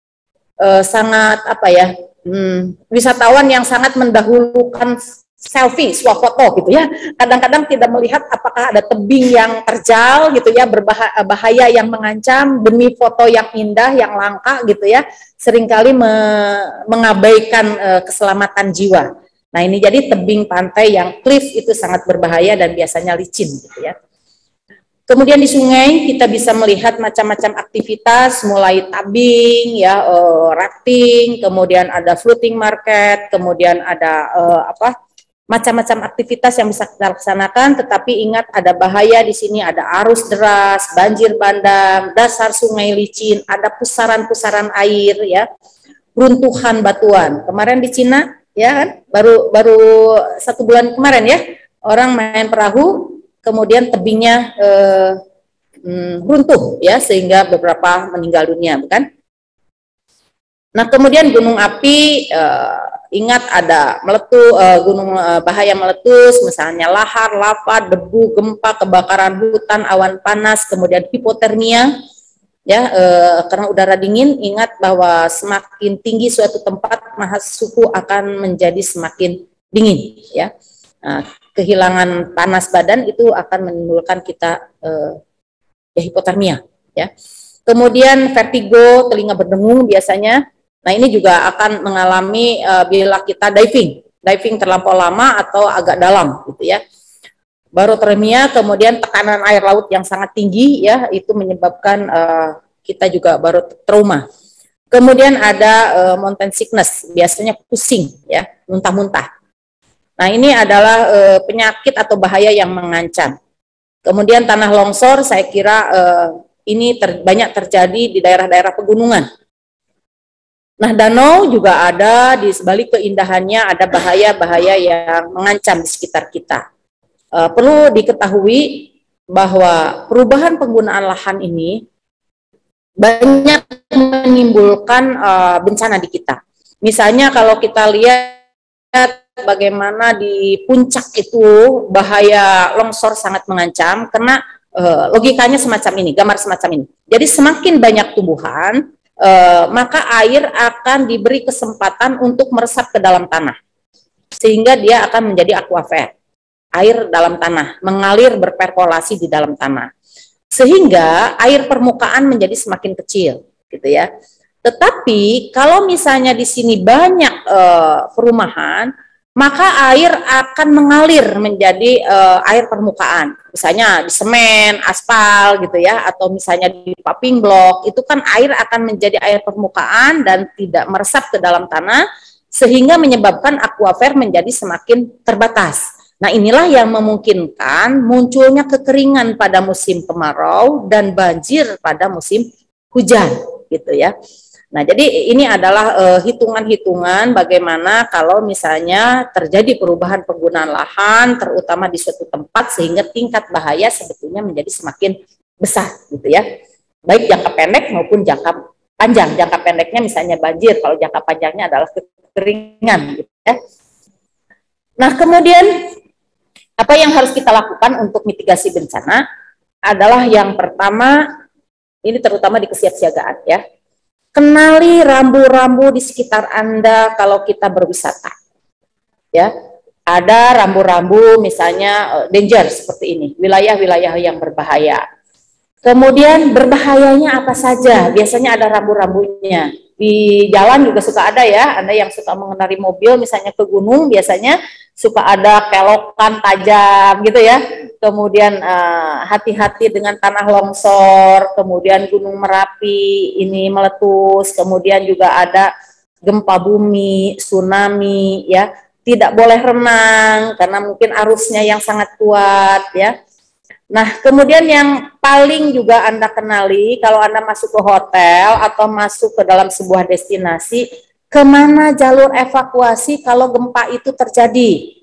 S5: sangat wisatawan yang sangat mendahulukan selfie, swafoto gitu ya. Kadang-kadang tidak melihat apakah ada tebing yang terjal gitu ya, bahaya yang mengancam demi foto yang indah, yang langka gitu ya. Seringkali mengabaikan keselamatan jiwa. Nah ini jadi tebing pantai yang cliff itu sangat berbahaya dan biasanya licin gitu ya. Kemudian di sungai kita bisa melihat macam-macam aktivitas, mulai tubing, ya, rafting, kemudian ada floating market, kemudian ada macam-macam aktivitas yang bisa kita laksanakan. Tetapi ingat ada bahaya di sini, ada arus deras, banjir bandang, dasar sungai licin, ada pusaran-pusaran air, ya, runtuhan batuan. Kemarin di Cina, ya kan, baru 1 bulan kemarin ya, orang main perahu. Kemudian tebingnya runtuh ya, sehingga beberapa meninggal dunia, bukan? Nah kemudian gunung api, ingat ada bahaya meletus, misalnya lahar, lava, debu, gempa, kebakaran hutan, awan panas, kemudian hipotermia, ya, karena udara dingin. Ingat bahwa semakin tinggi suatu tempat, maka suhu akan menjadi semakin dingin, ya. Nah, kehilangan panas badan itu akan menimbulkan kita hipotermia ya. Kemudian vertigo, telinga berdengung biasanya. Nah ini juga akan mengalami bila kita diving terlampau lama atau agak dalam gitu ya. Barotermia, kemudian tekanan air laut yang sangat tinggi ya, itu menyebabkan kita juga trauma. Kemudian ada mountain sickness, biasanya pusing ya, muntah-muntah. Nah ini adalah penyakit atau bahaya yang mengancam. Kemudian tanah longsor, saya kira ini banyak terjadi di daerah-daerah pegunungan. Nah danau juga ada, di sebalik keindahannya ada bahaya-bahaya yang mengancam di sekitar kita. Perlu diketahui bahwa perubahan penggunaan lahan ini banyak menimbulkan bencana di kita. Misalnya kalau kita lihat bagaimana di puncak itu bahaya longsor sangat mengancam, karena logikanya semacam ini, gambar semacam ini. Jadi semakin banyak tumbuhan, maka air akan diberi kesempatan untuk meresap ke dalam tanah, sehingga dia akan menjadi aquifer, air dalam tanah, mengalir berperkolasi di dalam tanah, sehingga air permukaan menjadi semakin kecil, gitu ya. Tetapi kalau misalnya di sini banyak perumahan, maka air akan mengalir menjadi air permukaan. Misalnya di semen, aspal gitu ya, atau misalnya di paving block, itu kan air akan menjadi air permukaan dan tidak meresap ke dalam tanah, sehingga menyebabkan akuifer menjadi semakin terbatas. Nah, inilah yang memungkinkan munculnya kekeringan pada musim kemarau dan banjir pada musim hujan, gitu ya. Nah, jadi ini adalah hitungan-hitungan bagaimana kalau misalnya terjadi perubahan penggunaan lahan, terutama di suatu tempat, sehingga tingkat bahaya sebetulnya menjadi semakin besar, gitu ya. Baik jangka pendek maupun jangka panjang. Jangka pendeknya misalnya banjir, kalau jangka panjangnya adalah kekeringan, gitu ya. Nah, kemudian apa yang harus kita lakukan untuk mitigasi bencana adalah yang pertama, ini terutama di kesiapsiagaan ya. Kenali rambu-rambu di sekitar Anda kalau kita berwisata. Ya, ada rambu-rambu misalnya danger seperti ini, wilayah-wilayah yang berbahaya. Kemudian berbahayanya apa saja? Biasanya ada rambu-rambunya. Di jalan juga suka ada ya, Anda yang suka mengendarai mobil misalnya ke gunung, biasanya suka ada kelokan tajam gitu ya. Kemudian hati-hati dengan tanah longsor, kemudian gunung Merapi ini meletus, kemudian juga ada gempa bumi, tsunami ya. Tidak boleh renang karena mungkin arusnya yang sangat kuat ya. Nah, kemudian yang paling juga Anda kenali kalau Anda masuk ke hotel atau masuk ke dalam sebuah destinasi, kemana jalur evakuasi kalau gempa itu terjadi.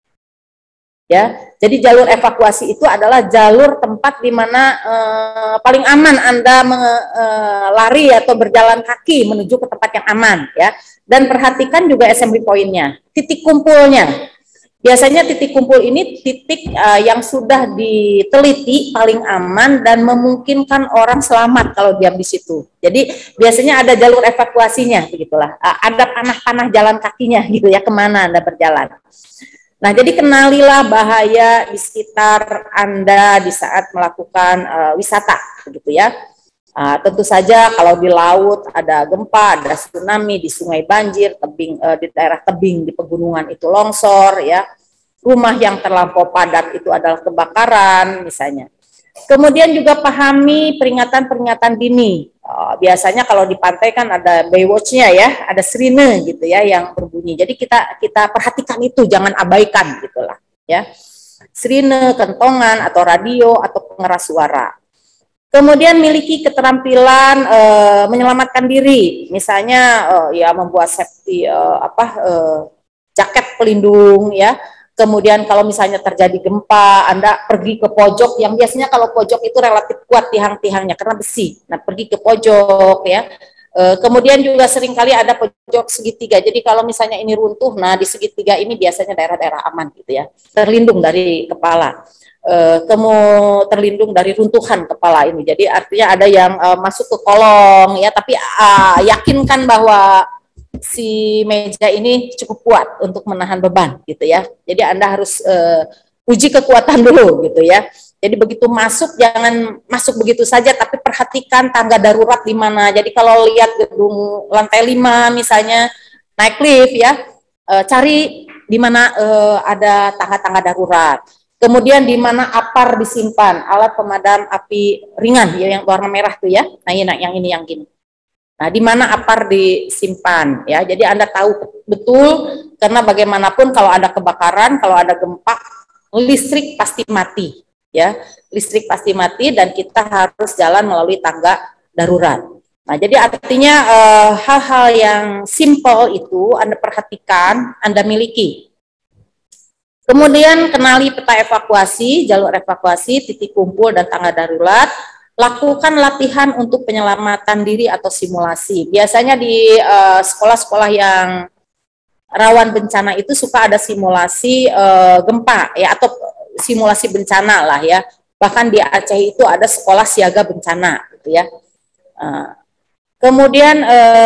S5: Ya, jadi jalur evakuasi itu adalah jalur tempat di mana paling aman Anda lari atau berjalan kaki menuju ke tempat yang aman ya. Dan perhatikan juga assembly point-nya, titik kumpulnya. Biasanya titik kumpul ini titik yang sudah diteliti paling aman dan memungkinkan orang selamat kalau diam di situ. Jadi biasanya ada jalur evakuasinya, begitulah. Ada panah-panah jalan kakinya gitu ya, kemana Anda berjalan. Nah, jadi kenalilah bahaya di sekitar Anda di saat melakukan wisata, begitu ya. Tentu saja kalau di laut ada gempa, ada tsunami, di sungai banjir, tebing di daerah tebing di pegunungan itu longsor, ya. Rumah yang terlampau padat itu adalah kebakaran, misalnya. Kemudian juga pahami peringatan-peringatan dini. Biasanya kalau di pantai kan ada Baywatch-nya ya, ada sirine gitu ya yang berbunyi. Jadi kita perhatikan itu, jangan abaikan gitulah ya. Sirine, kentongan atau radio atau pengeras suara. Kemudian miliki keterampilan menyelamatkan diri, misalnya ya membuat safety jaket pelindung ya. Kemudian kalau misalnya terjadi gempa, Anda pergi ke pojok, yang biasanya kalau pojok itu relatif kuat tiang-tiangnya karena besi. Nah, pergi ke pojok ya. Kemudian juga seringkali ada pojok segitiga. Jadi kalau misalnya ini runtuh, nah di segitiga ini biasanya daerah-daerah aman gitu ya. Terlindung dari kepala. Terlindung dari runtuhan kepala ini. Jadi artinya ada yang masuk ke kolong ya, tapi yakinkan bahwa si meja ini cukup kuat untuk menahan beban gitu ya. Jadi Anda harus uji kekuatan dulu gitu ya. Jadi begitu masuk jangan masuk begitu saja, tapi perhatikan tangga darurat di mana. Jadi kalau lihat gedung lantai 5 misalnya naik lift ya, cari di mana ada tangga-tangga darurat. Kemudian di mana APAR disimpan, alat pemadam api ringan ya, yang warna merah tuh ya. Nah, yang ini yang gini. Nah, di mana APAR disimpan ya. Jadi Anda tahu betul, karena bagaimanapun kalau ada kebakaran, kalau ada gempa, listrik pasti mati ya. Listrik pasti mati dan kita harus jalan melalui tangga darurat. Nah, jadi artinya hal-hal yang simple itu Anda perhatikan, Anda miliki. Kemudian kenali peta evakuasi, jalur evakuasi, titik kumpul dan tangga darurat. Lakukan latihan untuk penyelamatan diri atau simulasi. Biasanya di sekolah-sekolah yang rawan bencana itu suka ada simulasi gempa ya, atau simulasi bencana lah ya. Bahkan di Aceh itu ada sekolah siaga bencana gitu ya. Kemudian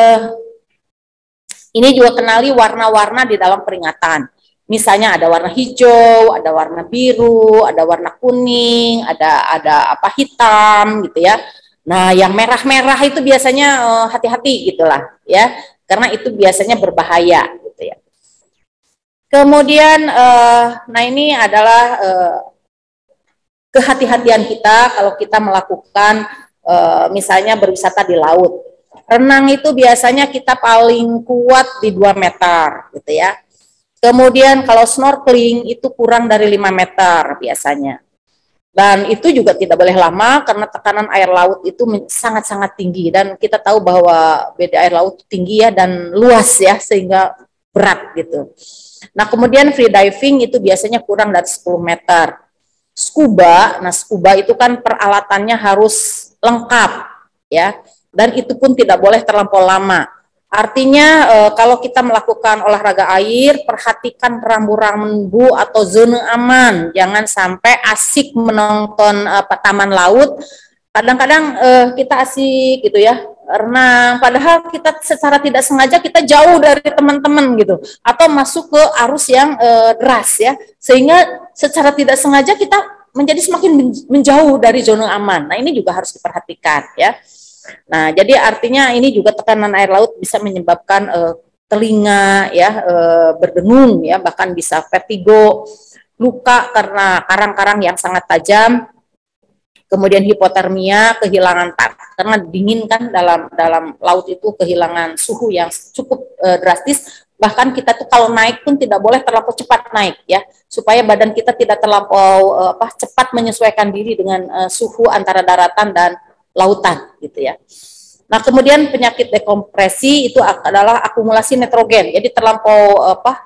S5: ini juga kenali warna-warna di dalam peringatan. Misalnya ada warna hijau, ada warna biru, ada warna kuning, ada hitam gitu ya. Nah, yang merah-merah itu biasanya hati-hati gitulah ya, karena itu biasanya berbahaya gitu ya. Kemudian, nah ini adalah kehati-hatian kita kalau kita melakukan misalnya berwisata di laut. Renang itu biasanya kita paling kuat di 2 meter gitu ya. Kemudian kalau snorkeling itu kurang dari 5 meter biasanya. Dan itu juga tidak boleh lama karena tekanan air laut itu sangat-sangat tinggi, dan kita tahu bahwa beda air laut tinggi ya dan luas ya, sehingga berat gitu. Nah, kemudian free diving itu biasanya kurang dari 10 meter. Scuba, nah scuba itu kan peralatannya harus lengkap ya, dan itu pun tidak boleh terlampau lama. Artinya kalau kita melakukan olahraga air, perhatikan rambu-rambu atau zona aman, jangan sampai asik menonton taman laut. Kadang-kadang kita asik gitu ya, renang, padahal kita secara tidak sengaja kita jauh dari teman-teman gitu, atau masuk ke arus yang deras ya, sehingga secara tidak sengaja kita menjadi semakin menjauh dari zona aman. Nah, ini juga harus diperhatikan ya. Nah, jadi artinya ini juga tekanan air laut bisa menyebabkan telinga ya berdengung ya, bahkan bisa vertigo, luka karena karang-karang yang sangat tajam, kemudian hipotermia, kehilangan karena dingin kan, dalam laut itu kehilangan suhu yang cukup drastis. Bahkan kita tuh kalau naik pun tidak boleh terlalu cepat naik ya, supaya badan kita tidak terlampau cepat menyesuaikan diri dengan suhu antara daratan dan lautan gitu ya. Nah, kemudian penyakit dekompresi itu adalah akumulasi nitrogen, jadi terlampau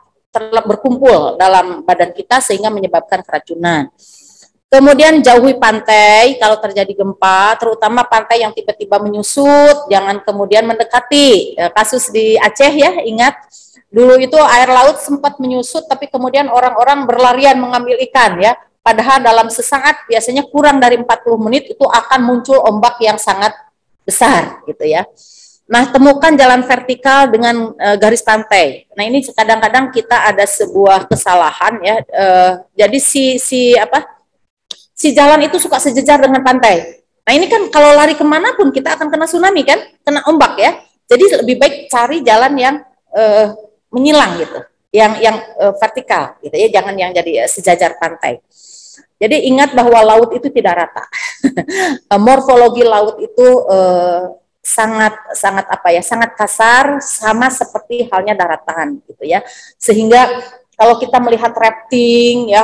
S5: berkumpul dalam badan kita sehingga menyebabkan keracunan. Kemudian jauhi pantai kalau terjadi gempa, terutama pantai yang tiba-tiba menyusut, jangan kemudian mendekati. Kasus di Aceh ya, ingat dulu itu air laut sempat menyusut, tapi kemudian orang-orang berlarian mengambil ikan ya. Padahal dalam sesaat, biasanya kurang dari 40 menit itu akan muncul ombak yang sangat besar gitu ya. Nah, temukan jalan vertikal dengan garis pantai. Nah, ini kadang-kadang kita ada sebuah kesalahan ya. Jadi si jalan itu suka sejajar dengan pantai. Nah, ini kan kalau lari kemanapun kita akan kena tsunami kan, kena ombak ya. Jadi lebih baik cari jalan yang menyilang gitu, yang vertikal gitu ya, jangan yang jadi sejajar pantai. Jadi ingat bahwa laut itu tidak rata. Morfologi laut itu sangat kasar, sama seperti halnya daratan gitu ya. Sehingga kalau kita melihat rafting ya,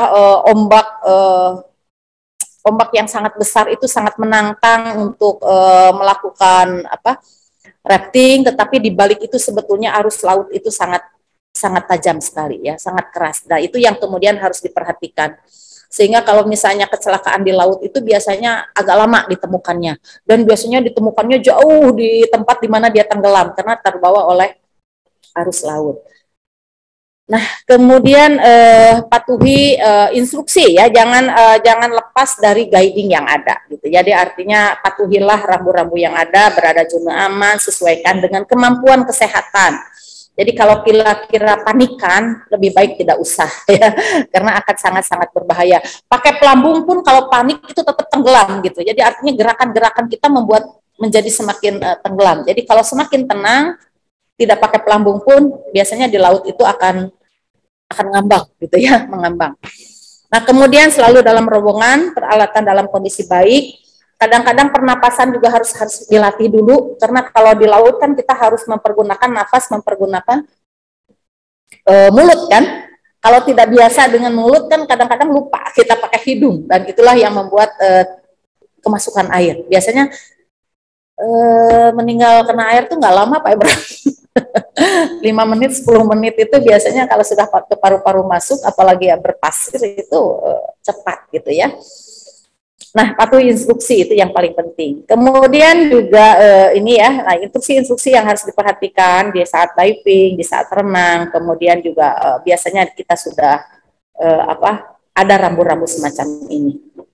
S5: ombak yang sangat besar itu sangat menantang untuk melakukan rafting, tetapi di balik itu sebetulnya arus laut itu sangat tajam sekali ya, sangat keras. Nah, itu yang kemudian harus diperhatikan. Sehingga kalau misalnya kecelakaan di laut itu biasanya agak lama ditemukannya, dan biasanya ditemukannya jauh di tempat di mana dia tenggelam karena terbawa oleh arus laut. Nah, kemudian patuhi instruksi ya, jangan lepas dari guiding yang ada gitu. Jadi artinya patuhilah rambu-rambu yang ada, berada zona aman, sesuaikan dengan kemampuan kesehatan. Jadi kalau kira-kira panikan, lebih baik tidak usah ya, karena akan sangat-sangat berbahaya. Pakai pelampung pun kalau panik itu tetap tenggelam gitu. Jadi artinya gerakan-gerakan kita membuat menjadi semakin tenggelam. Jadi kalau semakin tenang, tidak pakai pelampung pun biasanya di laut itu akan ngambang gitu ya, mengambang. Nah, kemudian selalu dalam rombongan, peralatan dalam kondisi baik. Kadang-kadang pernapasan juga harus dilatih dulu, karena kalau di laut kan kita harus mempergunakan nafas, mempergunakan mulut kan. Kalau tidak biasa dengan mulut kan kadang-kadang lupa kita pakai hidung, dan itulah yang membuat kemasukan air. Biasanya meninggal kena air tuh nggak lama Pak Ibrahim. 5 menit, 10 menit itu biasanya kalau sudah ke paru-paru masuk, apalagi ya berpasir itu cepat gitu ya. Nah, patuhi instruksi itu yang paling penting. Kemudian juga ini ya, nah instruksi-instruksi yang harus diperhatikan di saat diving, di saat renang. Kemudian juga biasanya kita sudah ada rambu-rambu semacam ini.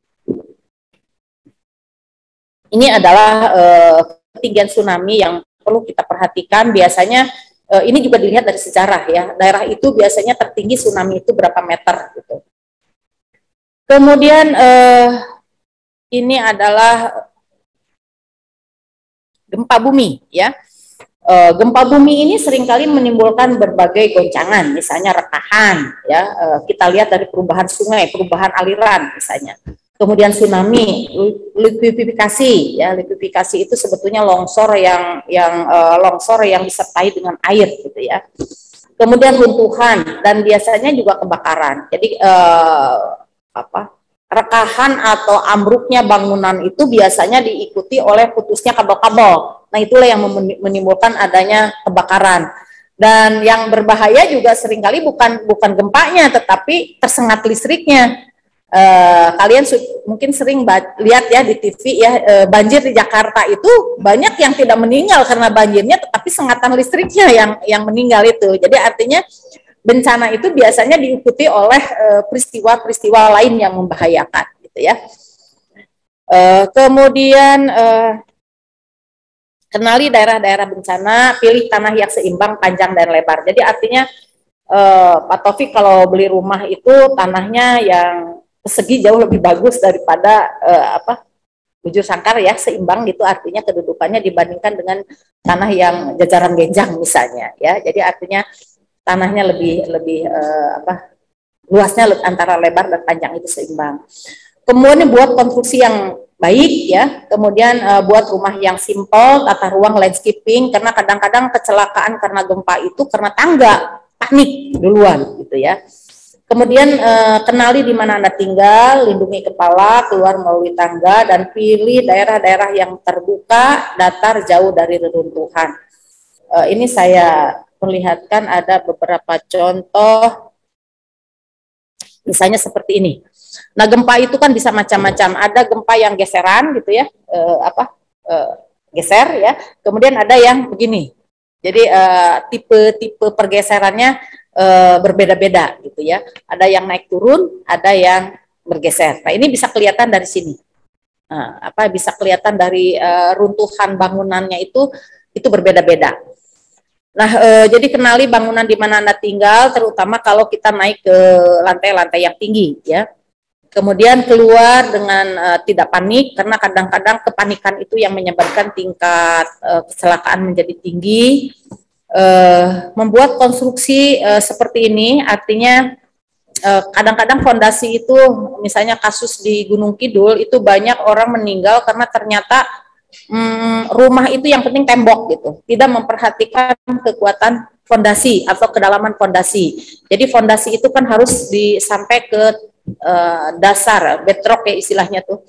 S5: Ini adalah ketinggian tsunami yang perlu kita perhatikan. Biasanya ini juga dilihat dari sejarah ya. Daerah itu biasanya tertinggi tsunami itu berapa meter gitu. Kemudian ini adalah gempa bumi ya. Gempa bumi ini seringkali menimbulkan berbagai goncangan, misalnya rekahan ya, kita lihat dari perubahan sungai, perubahan aliran misalnya. Kemudian tsunami, likuidifikasi ya, likuidifikasi itu sebetulnya longsor yang disertai dengan air gitu ya. Kemudian runtuhan dan biasanya juga kebakaran. Jadi rekahan atau ambruknya bangunan itu biasanya diikuti oleh putusnya kabel-kabel. Nah, itulah yang menimbulkan adanya kebakaran. Dan yang berbahaya juga seringkali bukan gempanya, tetapi tersengat listriknya. Kalian mungkin sering lihat ya di TV ya, banjir di Jakarta itu banyak yang tidak meninggal karena banjirnya, tetapi sengatan listriknya yang meninggal itu. Jadi artinya bencana itu biasanya diikuti oleh peristiwa-peristiwa lain yang membahayakan, gitu ya. Kemudian kenali daerah-daerah bencana, pilih tanah yang seimbang, panjang dan lebar. Jadi artinya Pak Taufik kalau beli rumah itu tanahnya yang persegi jauh lebih bagus daripada bujur sangkar ya, seimbang gitu artinya kedudukannya dibandingkan dengan tanah yang jajaran genjang misalnya ya. Jadi artinya tanahnya lebih luasnya antara lebar dan panjang itu seimbang. Kemudian buat konstruksi yang baik ya, kemudian buat rumah yang simple, tata ruang landscaping, karena kadang-kadang kecelakaan karena gempa itu karena tangga, panik duluan gitu ya. Kemudian kenali di mana Anda tinggal, lindungi kepala, keluar melalui tangga, dan pilih daerah-daerah yang terbuka, datar, jauh dari reruntuhan. Ini saya perlihatkan ada beberapa contoh, misalnya seperti ini. Nah, gempa itu kan bisa macam-macam. Ada gempa yang geseran gitu ya, geser ya. Kemudian ada yang begini. Jadi tipe-tipe pergeserannya berbeda-beda gitu ya. Ada yang naik turun, ada yang bergeser. Nah, ini bisa kelihatan dari sini. Bisa kelihatan dari runtuhan bangunannya itu berbeda-beda. Nah, jadi kenali bangunan di mana Anda tinggal, terutama kalau kita naik ke lantai-lantai yang tinggi ya. Kemudian keluar dengan tidak panik, karena kadang-kadang kepanikan itu yang menyebabkan tingkat kecelakaan menjadi tinggi. Membuat konstruksi seperti ini, artinya kadang-kadang fondasi itu, misalnya kasus di Gunung Kidul, itu banyak orang meninggal karena ternyata rumah itu yang penting tembok gitu, tidak memperhatikan kekuatan fondasi atau kedalaman fondasi. Jadi fondasi itu kan harus sampai ke dasar bedrock ya istilahnya tuh,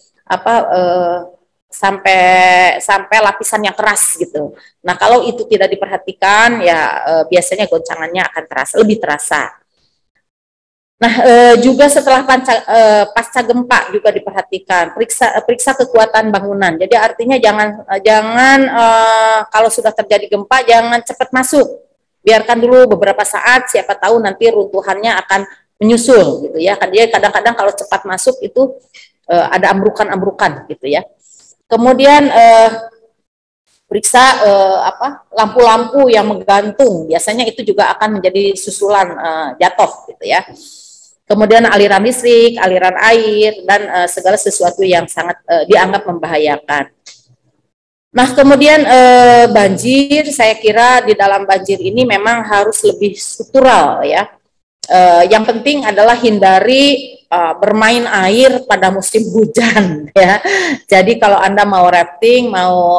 S5: sampai lapisan yang keras gitu. Nah, kalau itu tidak diperhatikan ya biasanya goncangannya akan lebih terasa. Nah, juga setelah pasca gempa juga diperhatikan, periksa kekuatan bangunan. Jadi artinya jangan kalau sudah terjadi gempa jangan cepat masuk. Biarkan dulu beberapa saat, siapa tahu nanti runtuhannya akan menyusul gitu ya. Dia kadang-kadang kalau cepat masuk itu ada ambrukan-ambrukan gitu ya. Kemudian periksa lampu-lampu yang menggantung, biasanya itu juga akan menjadi susulan jatuh gitu ya. Kemudian aliran listrik, aliran air, dan segala sesuatu yang sangat dianggap membahayakan. Nah, kemudian banjir, saya kira di dalam banjir ini memang harus lebih struktural ya. Yang penting adalah hindari bermain air pada musim hujan ya. Jadi kalau Anda mau rafting, mau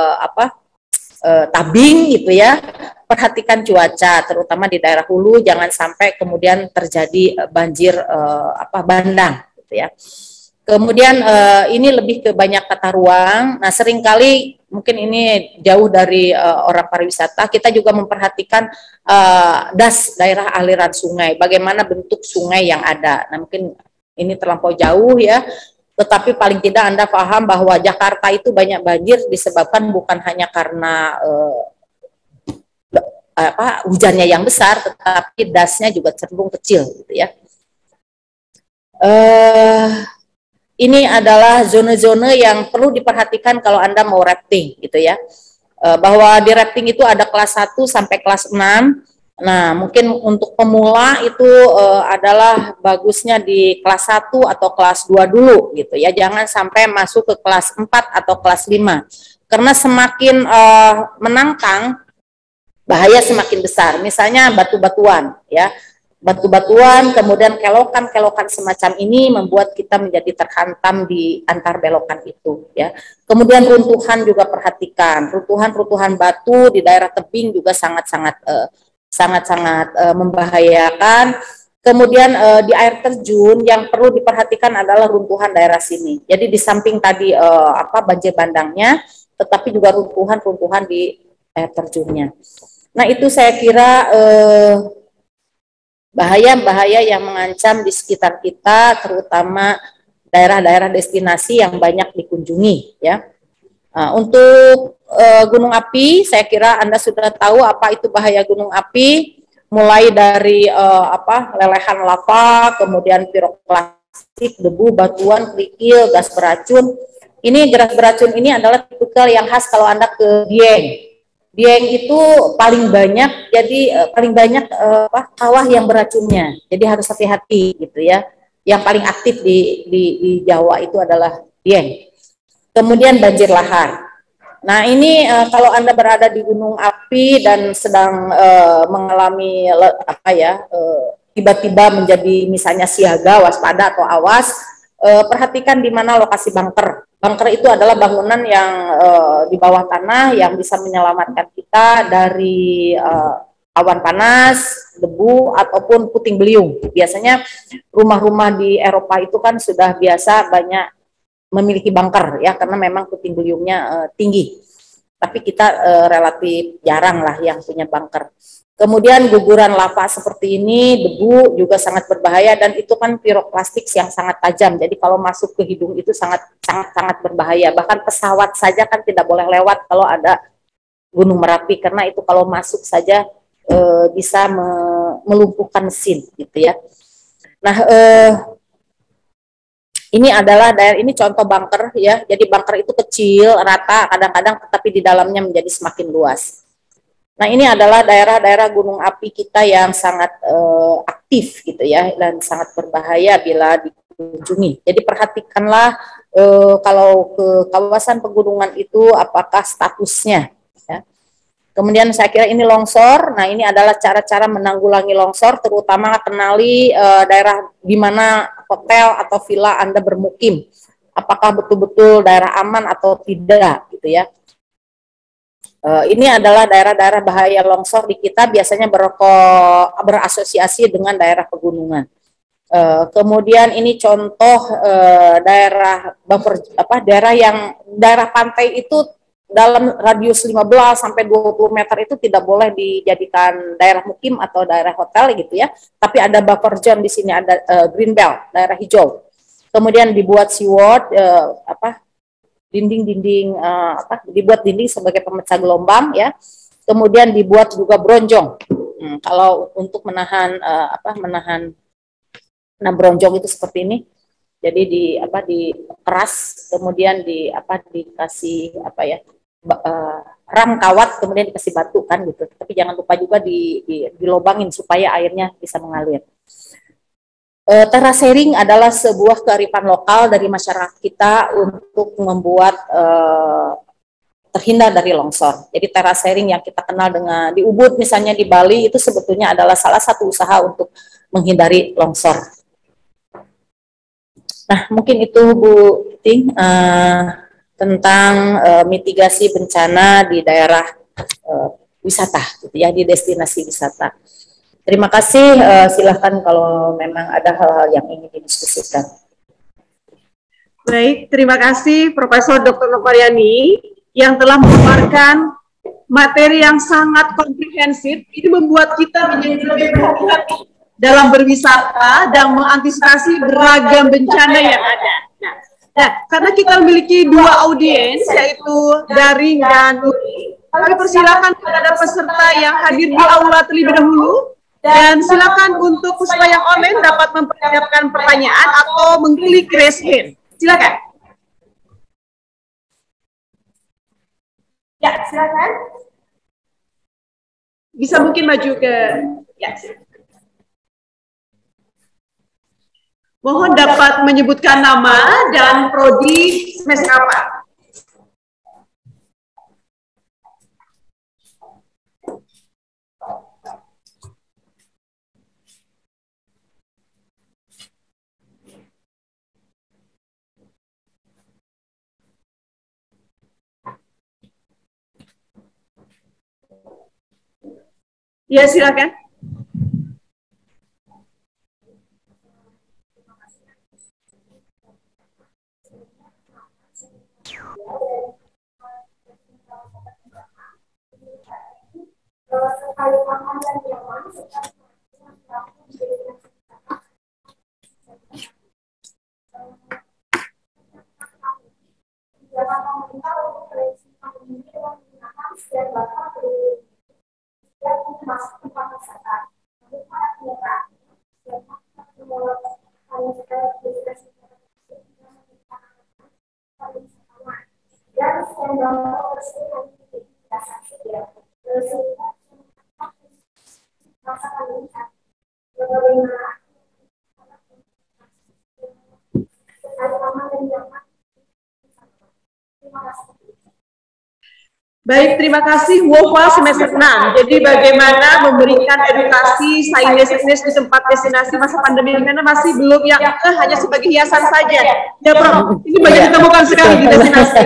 S5: tabing gitu ya, perhatikan cuaca, terutama di daerah hulu, jangan sampai kemudian terjadi banjir bandang gitu ya. Kemudian ini lebih ke banyak tata ruang. Nah, seringkali mungkin ini jauh dari orang pariwisata, kita juga memperhatikan daerah aliran sungai, bagaimana bentuk sungai yang ada. Nah, mungkin ini terlampau jauh ya, tetapi paling tidak Anda paham bahwa Jakarta itu banyak banjir disebabkan bukan hanya karena hujannya yang besar, tetapi dasnya juga cenderung kecil gitu ya. Ini adalah zona-zona yang perlu diperhatikan kalau Anda mau rafting gitu ya. Bahwa di rafting itu ada kelas 1 sampai kelas 6. Nah, mungkin untuk pemula itu adalah bagusnya di kelas 1 atau kelas 2 dulu gitu ya. Jangan sampai masuk ke kelas 4 atau kelas 5. Karena semakin menantang, bahaya semakin besar. Misalnya batu-batuan, ya, batu-batuan, kemudian kelokan-kelokan semacam ini membuat kita menjadi terhantam di antar belokan itu, ya. Kemudian runtuhan juga perhatikan, runtuhan-runtuhan batu di daerah tebing juga sangat-sangat membahayakan. Kemudian di air terjun yang perlu diperhatikan adalah runtuhan daerah sini. Jadi di samping tadi banjir bandangnya, tetapi juga runtuhan-runtuhan di air terjunnya. Nah, itu saya kira bahaya-bahaya yang mengancam di sekitar kita, terutama daerah-daerah destinasi yang banyak dikunjungi, ya. Untuk gunung api, saya kira Anda sudah tahu apa itu bahaya gunung api, mulai dari lelehan lava, kemudian piroklastik, debu, batuan, kerikil, gas beracun. Ini gas beracun ini adalah tipikal yang khas kalau Anda ke Dieng. Dieng itu paling banyak, jadi paling banyak kawah yang beracunnya. Jadi harus hati-hati gitu ya. Yang paling aktif di Jawa itu adalah Dieng. Kemudian banjir lahar. Nah, ini kalau Anda berada di gunung api dan sedang mengalami tiba-tiba menjadi misalnya siaga, waspada atau awas, perhatikan di mana lokasi bunker. Bunker itu adalah bangunan yang di bawah tanah yang bisa menyelamatkan kita dari awan panas, debu, ataupun puting beliung. Biasanya rumah-rumah di Eropa itu kan sudah biasa banyak memiliki bunker, ya, karena memang puting beliungnya tinggi. Tapi kita relatif jarang lah yang punya bunker. Kemudian guguran lava seperti ini, debu juga sangat berbahaya, dan itu kan piroklastik yang sangat tajam. Jadi kalau masuk ke hidung itu sangat berbahaya. Bahkan pesawat saja kan tidak boleh lewat kalau ada Gunung Merapi, karena itu kalau masuk saja bisa melumpuhkan mesin, gitu ya. Nah, ini adalah ini contoh bunker, ya. Jadi bunker itu kecil, rata, kadang-kadang, tetapi di dalamnya menjadi semakin luas. Nah, ini adalah daerah-daerah gunung api kita yang sangat aktif gitu ya, dan sangat berbahaya bila dikunjungi. Jadi perhatikanlah kalau ke kawasan pegunungan itu apakah statusnya. Ya. Kemudian saya kira ini longsor. Nah, ini adalah cara-cara menanggulangi longsor, terutama kenali daerah di mana hotel atau villa Anda bermukim. Apakah betul-betul daerah aman atau tidak gitu ya. Ini adalah daerah-daerah bahaya longsor di kita, biasanya berasosiasi dengan daerah pegunungan. Kemudian ini contoh daerah daerah pantai itu dalam radius 15 sampai 20 meter itu tidak boleh dijadikan daerah mukim atau daerah hotel gitu ya. Tapi ada buffer zone di sini, ada green belt, daerah hijau. Kemudian dibuat seaward dibuat dinding sebagai pemecah gelombang, ya. Kemudian dibuat juga bronjong. Kalau untuk menahan bronjong itu seperti ini. Jadi dikeras, kemudian dikasih ram kawat, kemudian dikasih batu kan gitu. Tapi jangan lupa juga dilobangin supaya airnya bisa mengalir. Terasering adalah sebuah kearifan lokal dari masyarakat kita untuk membuat terhindar dari longsor. Jadi terasering yang kita kenal dengan di Ubud misalnya, di Bali, itu sebetulnya adalah salah satu usaha untuk menghindari longsor. Nah, mungkin itu Bu Ting tentang mitigasi bencana di daerah wisata, gitu ya, di destinasi wisata. Terima kasih, silahkan kalau memang ada hal-hal yang ingin didiskusikan.
S1: Baik, terima kasih Profesor Dr. Nopariani yang telah memaparkan materi yang sangat komprehensif. Ini membuat kita menjadi lebih berhati-hati dalam berwisata dan mengantisipasi beragam bencana yang ada. Nah, karena kita memiliki dua audiens, yaitu daring dan luring, kami persilakan kepada peserta yang hadir di aula terlebih dahulu. Dan silakan untuk peserta yang online dapat mempersiapkan pertanyaan atau mengklik raise hand. Silakan. Ya, silakan. Bisa mungkin maju ke ya. Mohon dapat menyebutkan nama dan prodi semester apa. Ya, silakan. Baik, terima kasih WOFA semester 6. Jadi bagaimana memberikan edukasi sains di tempat destinasi masa pandemi karena masih belum yang hanya sebagai hiasan saja. Ya, Prof. Ini banyak ditemukan sekali di destinasi.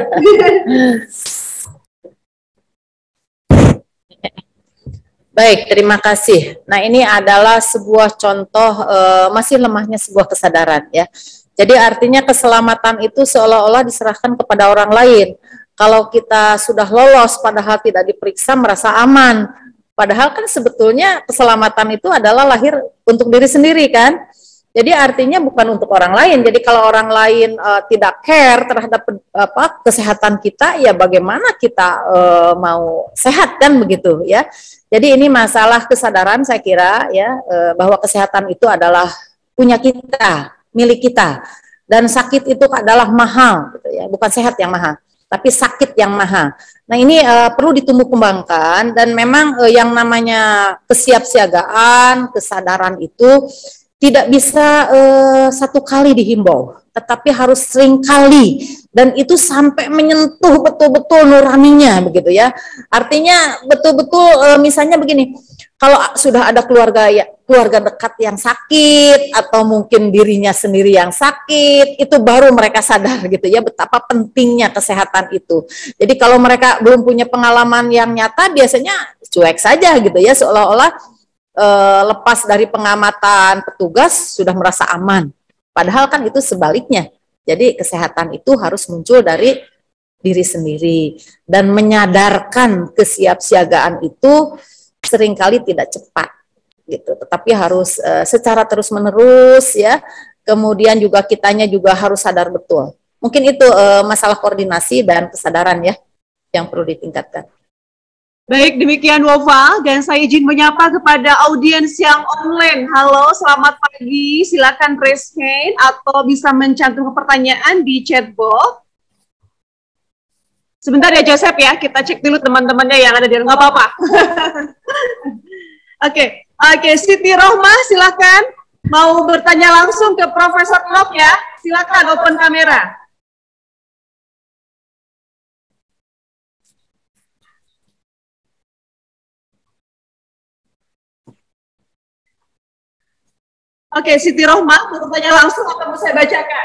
S5: Baik, terima kasih. Nah, ini adalah sebuah contoh masih lemahnya sebuah kesadaran ya. Jadi artinya keselamatan itu seolah-olah diserahkan kepada orang lain. Kalau kita sudah lolos padahal tidak diperiksa merasa aman. Padahal kan sebetulnya keselamatan itu adalah lahir untuk diri sendiri kan. Jadi artinya bukan untuk orang lain. Jadi kalau orang lain tidak care terhadap kesehatan kita, ya bagaimana kita mau sehat kan begitu ya. Jadi ini masalah kesadaran saya kira ya bahwa kesehatan itu adalah punya kita, milik kita. Dan sakit itu adalah mahal gitu ya, bukan sehat yang mahal, tapi sakit yang mahal. Nah ini perlu ditumbuh kembangkan dan memang yang namanya kesiapsiagaan, kesadaran itu tidak bisa satu kali dihimbau, tetapi harus sering kali dan itu sampai menyentuh betul-betul nuraninya begitu ya. Artinya betul-betul misalnya begini, kalau sudah ada keluarga dekat yang sakit atau mungkin dirinya sendiri yang sakit, itu baru mereka sadar gitu ya betapa pentingnya kesehatan itu. Jadi kalau mereka belum punya pengalaman yang nyata biasanya cuek saja gitu ya, seolah-olah lepas dari pengamatan petugas sudah merasa aman. Padahal kan itu sebaliknya. Jadi kesehatan itu harus muncul dari diri sendiri dan menyadarkan kesiapsiagaan itu seringkali tidak cepat gitu, tetapi harus secara terus-menerus ya. Kemudian juga kitanya juga harus sadar betul. Mungkin itu masalah koordinasi dan kesadaran ya yang perlu ditingkatkan.
S1: Baik, demikian WOFA, dan saya izin menyapa kepada audiens yang online. Halo, selamat pagi, silakan raise hand atau bisa mencantumkan pertanyaan di chat box. Sebentar ya Joseph ya, kita cek dulu teman-temannya yang ada di rumah, nggak apa-apa. Oke, Siti Rohmah silakan, mau bertanya langsung ke Profesor Lop ya, silakan open kamera. Oke, Siti Rohmah mau bertanya langsung atau mau saya bacakan?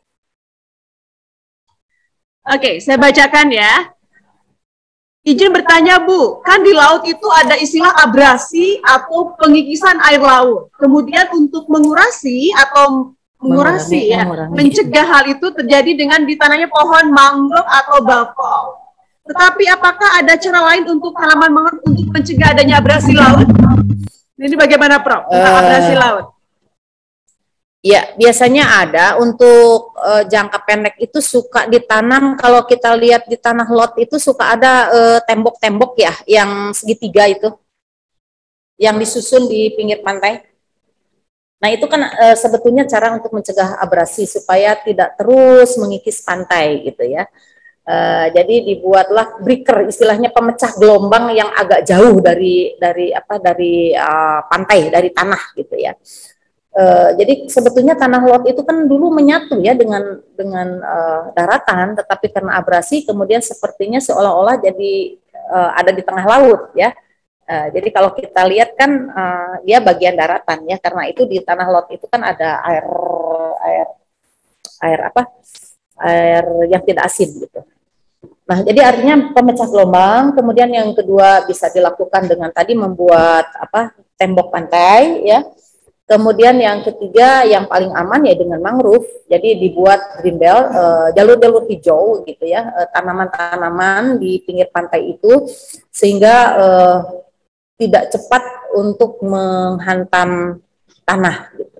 S1: Oke, saya bacakan ya. Izin bertanya Bu, kan di laut itu ada istilah abrasi atau pengikisan air laut. Kemudian untuk mengurasi atau mencegah hal itu terjadi dengan ditanamnya pohon mangrove atau bakau. Tetapi apakah ada cara lain untuk tanaman mangrove untuk mencegah adanya abrasi laut? Ini bagaimana Prof? Tentang abrasi laut.
S5: Ya, biasanya ada untuk jangka pendek itu suka ditanam, kalau kita lihat di tanah lot itu suka ada tembok-tembok ya, yang segitiga itu, yang disusun di pinggir pantai. Nah itu kan sebetulnya cara untuk mencegah abrasi supaya tidak terus mengikis pantai gitu ya. Jadi dibuatlah breaker, istilahnya pemecah gelombang yang agak jauh dari pantai, dari tanah gitu ya. Jadi sebetulnya tanah laut itu kan dulu menyatu ya dengan daratan, tetapi karena abrasi kemudian sepertinya seolah-olah jadi ada di tengah laut ya. Jadi kalau kita lihat kan dia bagian daratan ya, karena itu di tanah laut itu kan ada air yang tidak asin gitu. Nah, jadi artinya pemecah gelombang. Kemudian yang kedua bisa dilakukan dengan tadi membuat tembok pantai, ya. Kemudian yang ketiga yang paling aman ya dengan mangrove. Jadi dibuat green belt, jalur-jalur hijau gitu ya, tanaman-tanaman di pinggir pantai itu sehingga tidak cepat untuk menghantam tanah gitu.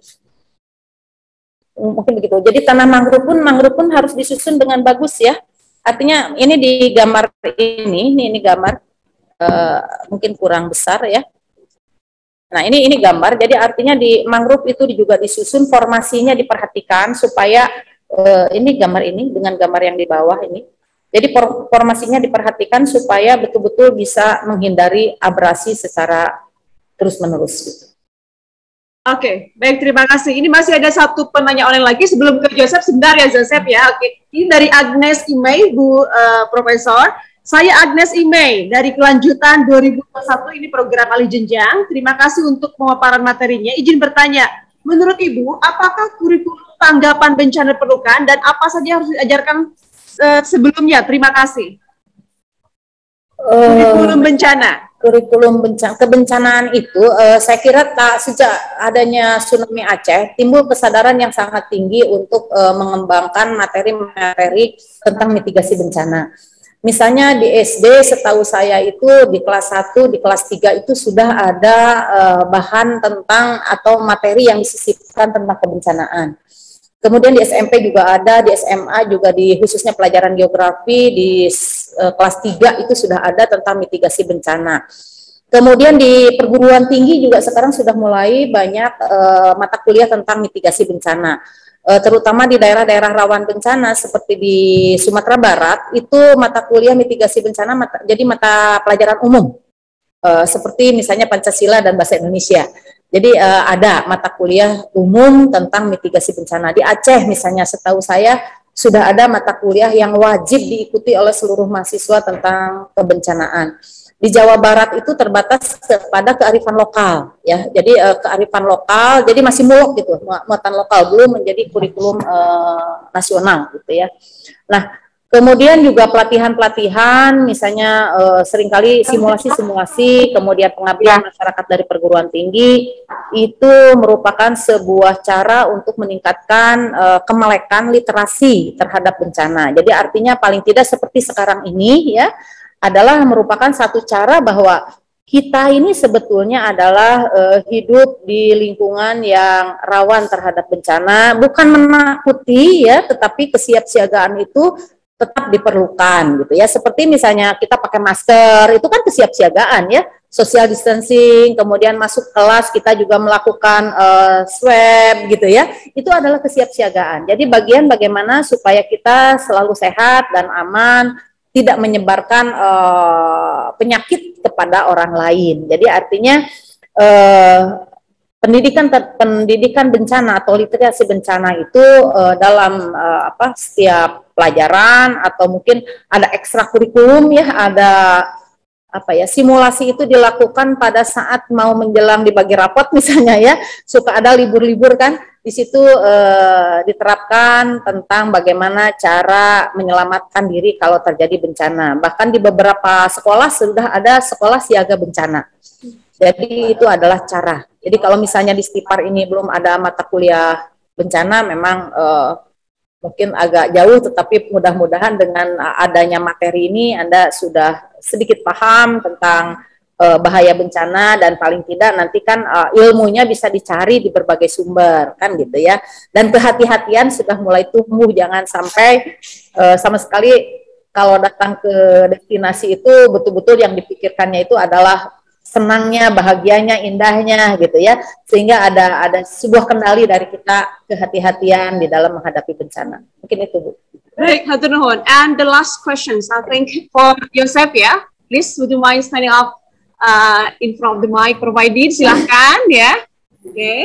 S5: Mungkin begitu. Jadi tanah mangrove pun harus disusun dengan bagus ya. Artinya ini di gambar ini gambar mungkin kurang besar ya. Nah, ini gambar. Jadi artinya di mangrove itu juga disusun, formasinya diperhatikan supaya ini gambar ini dengan gambar yang di bawah ini. Jadi formasinya diperhatikan supaya betul-betul bisa menghindari abrasi secara terus-menerus gitu.
S1: Oke, baik, terima kasih. Ini masih ada satu penanya online lagi sebelum ke Joseph. Sebentar ya Joseph ya. Oke, ini dari Agnes Imei, Bu Profesor. Saya Agnes Imei dari kelanjutan 2021 ini program alih jenjang. Terima kasih untuk pemaparan materinya. Izin bertanya, menurut Ibu, apakah kurikulum tanggapan bencana diperlukan dan apa saja harus diajarkan sebelumnya? Terima kasih. Kurikulum bencana.
S5: Kurikulum kebencanaan itu saya kira sejak adanya tsunami Aceh timbul kesadaran yang sangat tinggi untuk mengembangkan materi-materi tentang mitigasi bencana. Misalnya di SD setahu saya itu di kelas 1, di kelas 3 itu sudah ada bahan tentang atau materi yang disisipkan tentang kebencanaan. Kemudian di SMP juga ada, di SMA juga di khususnya pelajaran geografi di kelas 3 itu sudah ada tentang mitigasi bencana. Kemudian di perguruan tinggi juga sekarang sudah mulai banyak mata kuliah tentang mitigasi bencana. Terutama di daerah-daerah rawan bencana seperti di Sumatera Barat itu mata kuliah mitigasi bencana jadi mata pelajaran umum seperti misalnya Pancasila dan Bahasa Indonesia. Jadi ada mata kuliah umum tentang mitigasi bencana. Di Aceh misalnya setahu saya sudah ada mata kuliah yang wajib diikuti oleh seluruh mahasiswa tentang kebencanaan. Di Jawa Barat itu terbatas kepada kearifan lokal ya. Jadi kearifan lokal jadi masih muluk gitu, muatan lokal belum menjadi kurikulum nasional gitu ya. Nah, kemudian juga pelatihan-pelatihan misalnya seringkali simulasi-simulasi, kemudian pengabdian masyarakat dari perguruan tinggi itu merupakan sebuah cara untuk meningkatkan kemelekan literasi terhadap bencana. Jadi artinya paling tidak seperti sekarang ini ya adalah merupakan satu cara bahwa kita ini sebetulnya adalah hidup di lingkungan yang rawan terhadap bencana, bukan menakuti ya, tetapi kesiapsiagaan itu tetap diperlukan gitu ya. Seperti misalnya kita pakai masker, itu kan kesiapsiagaan ya, social distancing, kemudian masuk kelas kita juga melakukan swab gitu ya. Itu adalah kesiapsiagaan. Jadi bagian bagaimana supaya kita selalu sehat dan aman, tidak menyebarkan penyakit kepada orang lain. Jadi artinya pendidikan bencana atau literasi bencana itu dalam setiap pelajaran atau mungkin ada ekstrakurikulum ya, ada simulasi itu dilakukan pada saat mau menjelang dibagi rapot misalnya ya, suka ada libur-libur kan, di situ diterapkan tentang bagaimana cara menyelamatkan diri kalau terjadi bencana. Bahkan di beberapa sekolah sudah ada sekolah siaga bencana. Jadi itu adalah cara. Jadi kalau misalnya di Stipar ini belum ada mata kuliah bencana, memang mungkin agak jauh, tetapi mudah-mudahan dengan adanya materi ini Anda sudah sedikit paham tentang bahaya bencana, dan paling tidak nanti kan ilmunya bisa dicari di berbagai sumber kan gitu ya, dan kehati-hatian sudah mulai tumbuh, jangan sampai sama sekali kalau datang ke destinasi itu betul-betul yang dipikirkannya itu adalah senangnya, bahagianya, indahnya gitu ya, sehingga ada sebuah kendali dari kita, kehati-hatian di dalam menghadapi bencana. Mungkin itu Bu.
S1: Baik, hatur nuhun. And the last questions, I think for Joseph ya, please would you mind standing up in front of the mic provided, silahkan ya. Oke. Okay.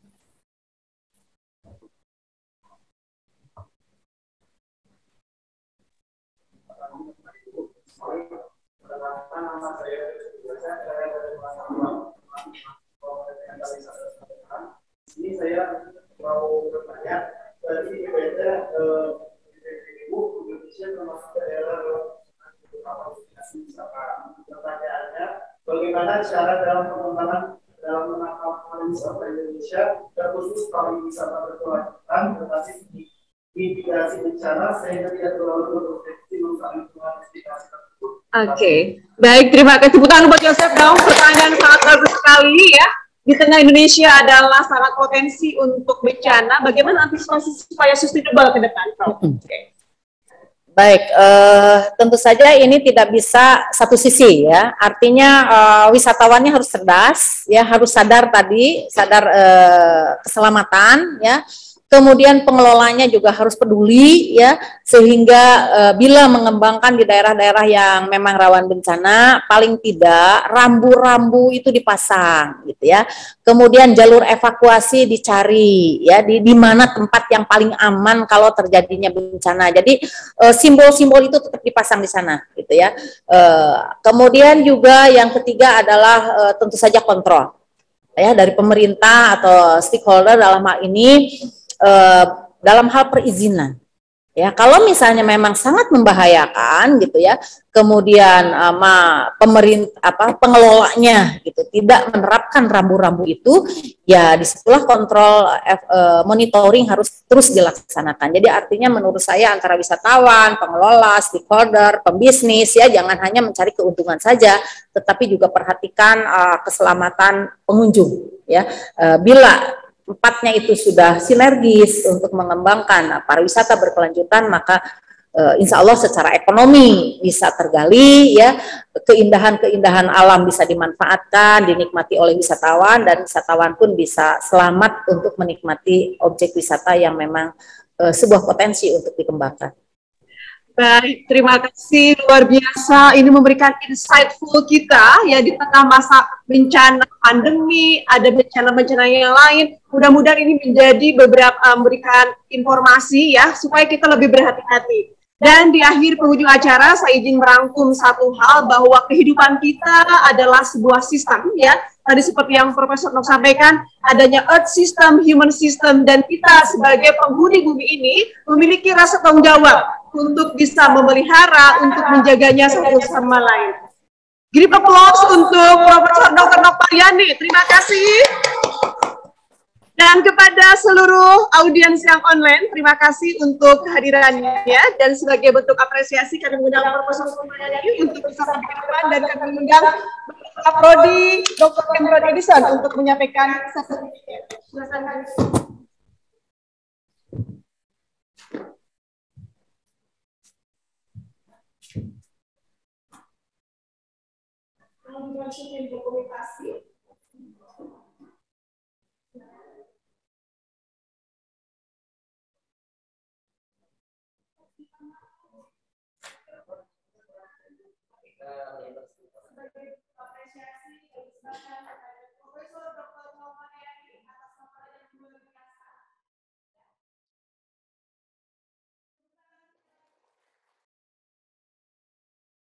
S6: Ini saya mau bertanya, tadi beda Ibu Indonesia termasuk daerah Pertanyaannya, bagaimana cara dalam pengembangan dalam menangkap pariwisata Indonesia, terkhusus pariwisata berkelanjutan, tetapi mitigasi bencana sehingga tidak terlalu berpotensi merusak lingkungan destinasi tersebut.
S1: Oke, baik, terima kasih. Tepuk tangan buat Yosef dong. Pertanyaan sangat bagus sekali ya. Di tengah Indonesia adalah sangat potensi untuk bencana. Bagaimana antisipasi supaya sustainable ke depan, Prof? Oke.
S5: Baik, tentu saja ini tidak bisa satu sisi ya. Artinya wisatawannya harus cerdas, ya harus sadar tadi, sadar keselamatan, ya. Kemudian pengelolanya juga harus peduli, ya, sehingga bila mengembangkan di daerah-daerah yang memang rawan bencana, paling tidak rambu-rambu itu dipasang, gitu ya. Kemudian jalur evakuasi dicari, ya, di mana tempat yang paling aman kalau terjadinya bencana. Jadi simbol-simbol itu tetap dipasang di sana, gitu ya. Kemudian juga yang ketiga adalah tentu saja kontrol, ya, dari pemerintah atau stakeholder dalam hal ini. Dalam hal perizinan, ya, kalau misalnya memang sangat membahayakan, gitu ya, kemudian pemerintah pengelolanya gitu tidak menerapkan rambu-rambu itu, ya disitulah kontrol monitoring harus terus dilaksanakan. Jadi artinya menurut saya antara wisatawan, pengelola, stakeholder, pembisnis, ya jangan hanya mencari keuntungan saja, tetapi juga perhatikan keselamatan pengunjung, ya. Bila empatnya itu sudah sinergis untuk mengembangkan pariwisata berkelanjutan, maka insya Allah secara ekonomi bisa tergali, ya, keindahan-keindahan alam bisa dimanfaatkan, dinikmati oleh wisatawan, dan wisatawan pun bisa selamat untuk menikmati objek wisata yang memang sebuah potensi untuk dikembangkan.
S1: Baik, terima kasih, luar biasa. Ini memberikan insightful kita ya di tengah masa bencana pandemi, ada bencana-bencana yang lain. Mudah-mudahan ini menjadi beberapa memberikan informasi ya supaya kita lebih berhati-hati. Dan di akhir penghujung acara saya izin merangkum satu hal bahwa kehidupan kita adalah sebuah sistem ya. Tadi seperti yang Profesor Nok sampaikan, adanya earth system, human system, dan kita sebagai penghuni bumi ini memiliki rasa tanggung jawab untuk bisa memelihara, untuk menjaganya satu sama lain. Give applause untuk Profesor Dr. Nok Pariani. Terima kasih. Dan kepada seluruh audiens yang online, terima kasih untuk kehadirannya. Dan sebagai bentuk apresiasi kami mengundang Profesor Nok Pariani untuk bisa sampai ke depan, dan kami mengundang Bapak Prodi Dr. Cameron Edison untuk menyampaikan sertifikat. Dokumentasi.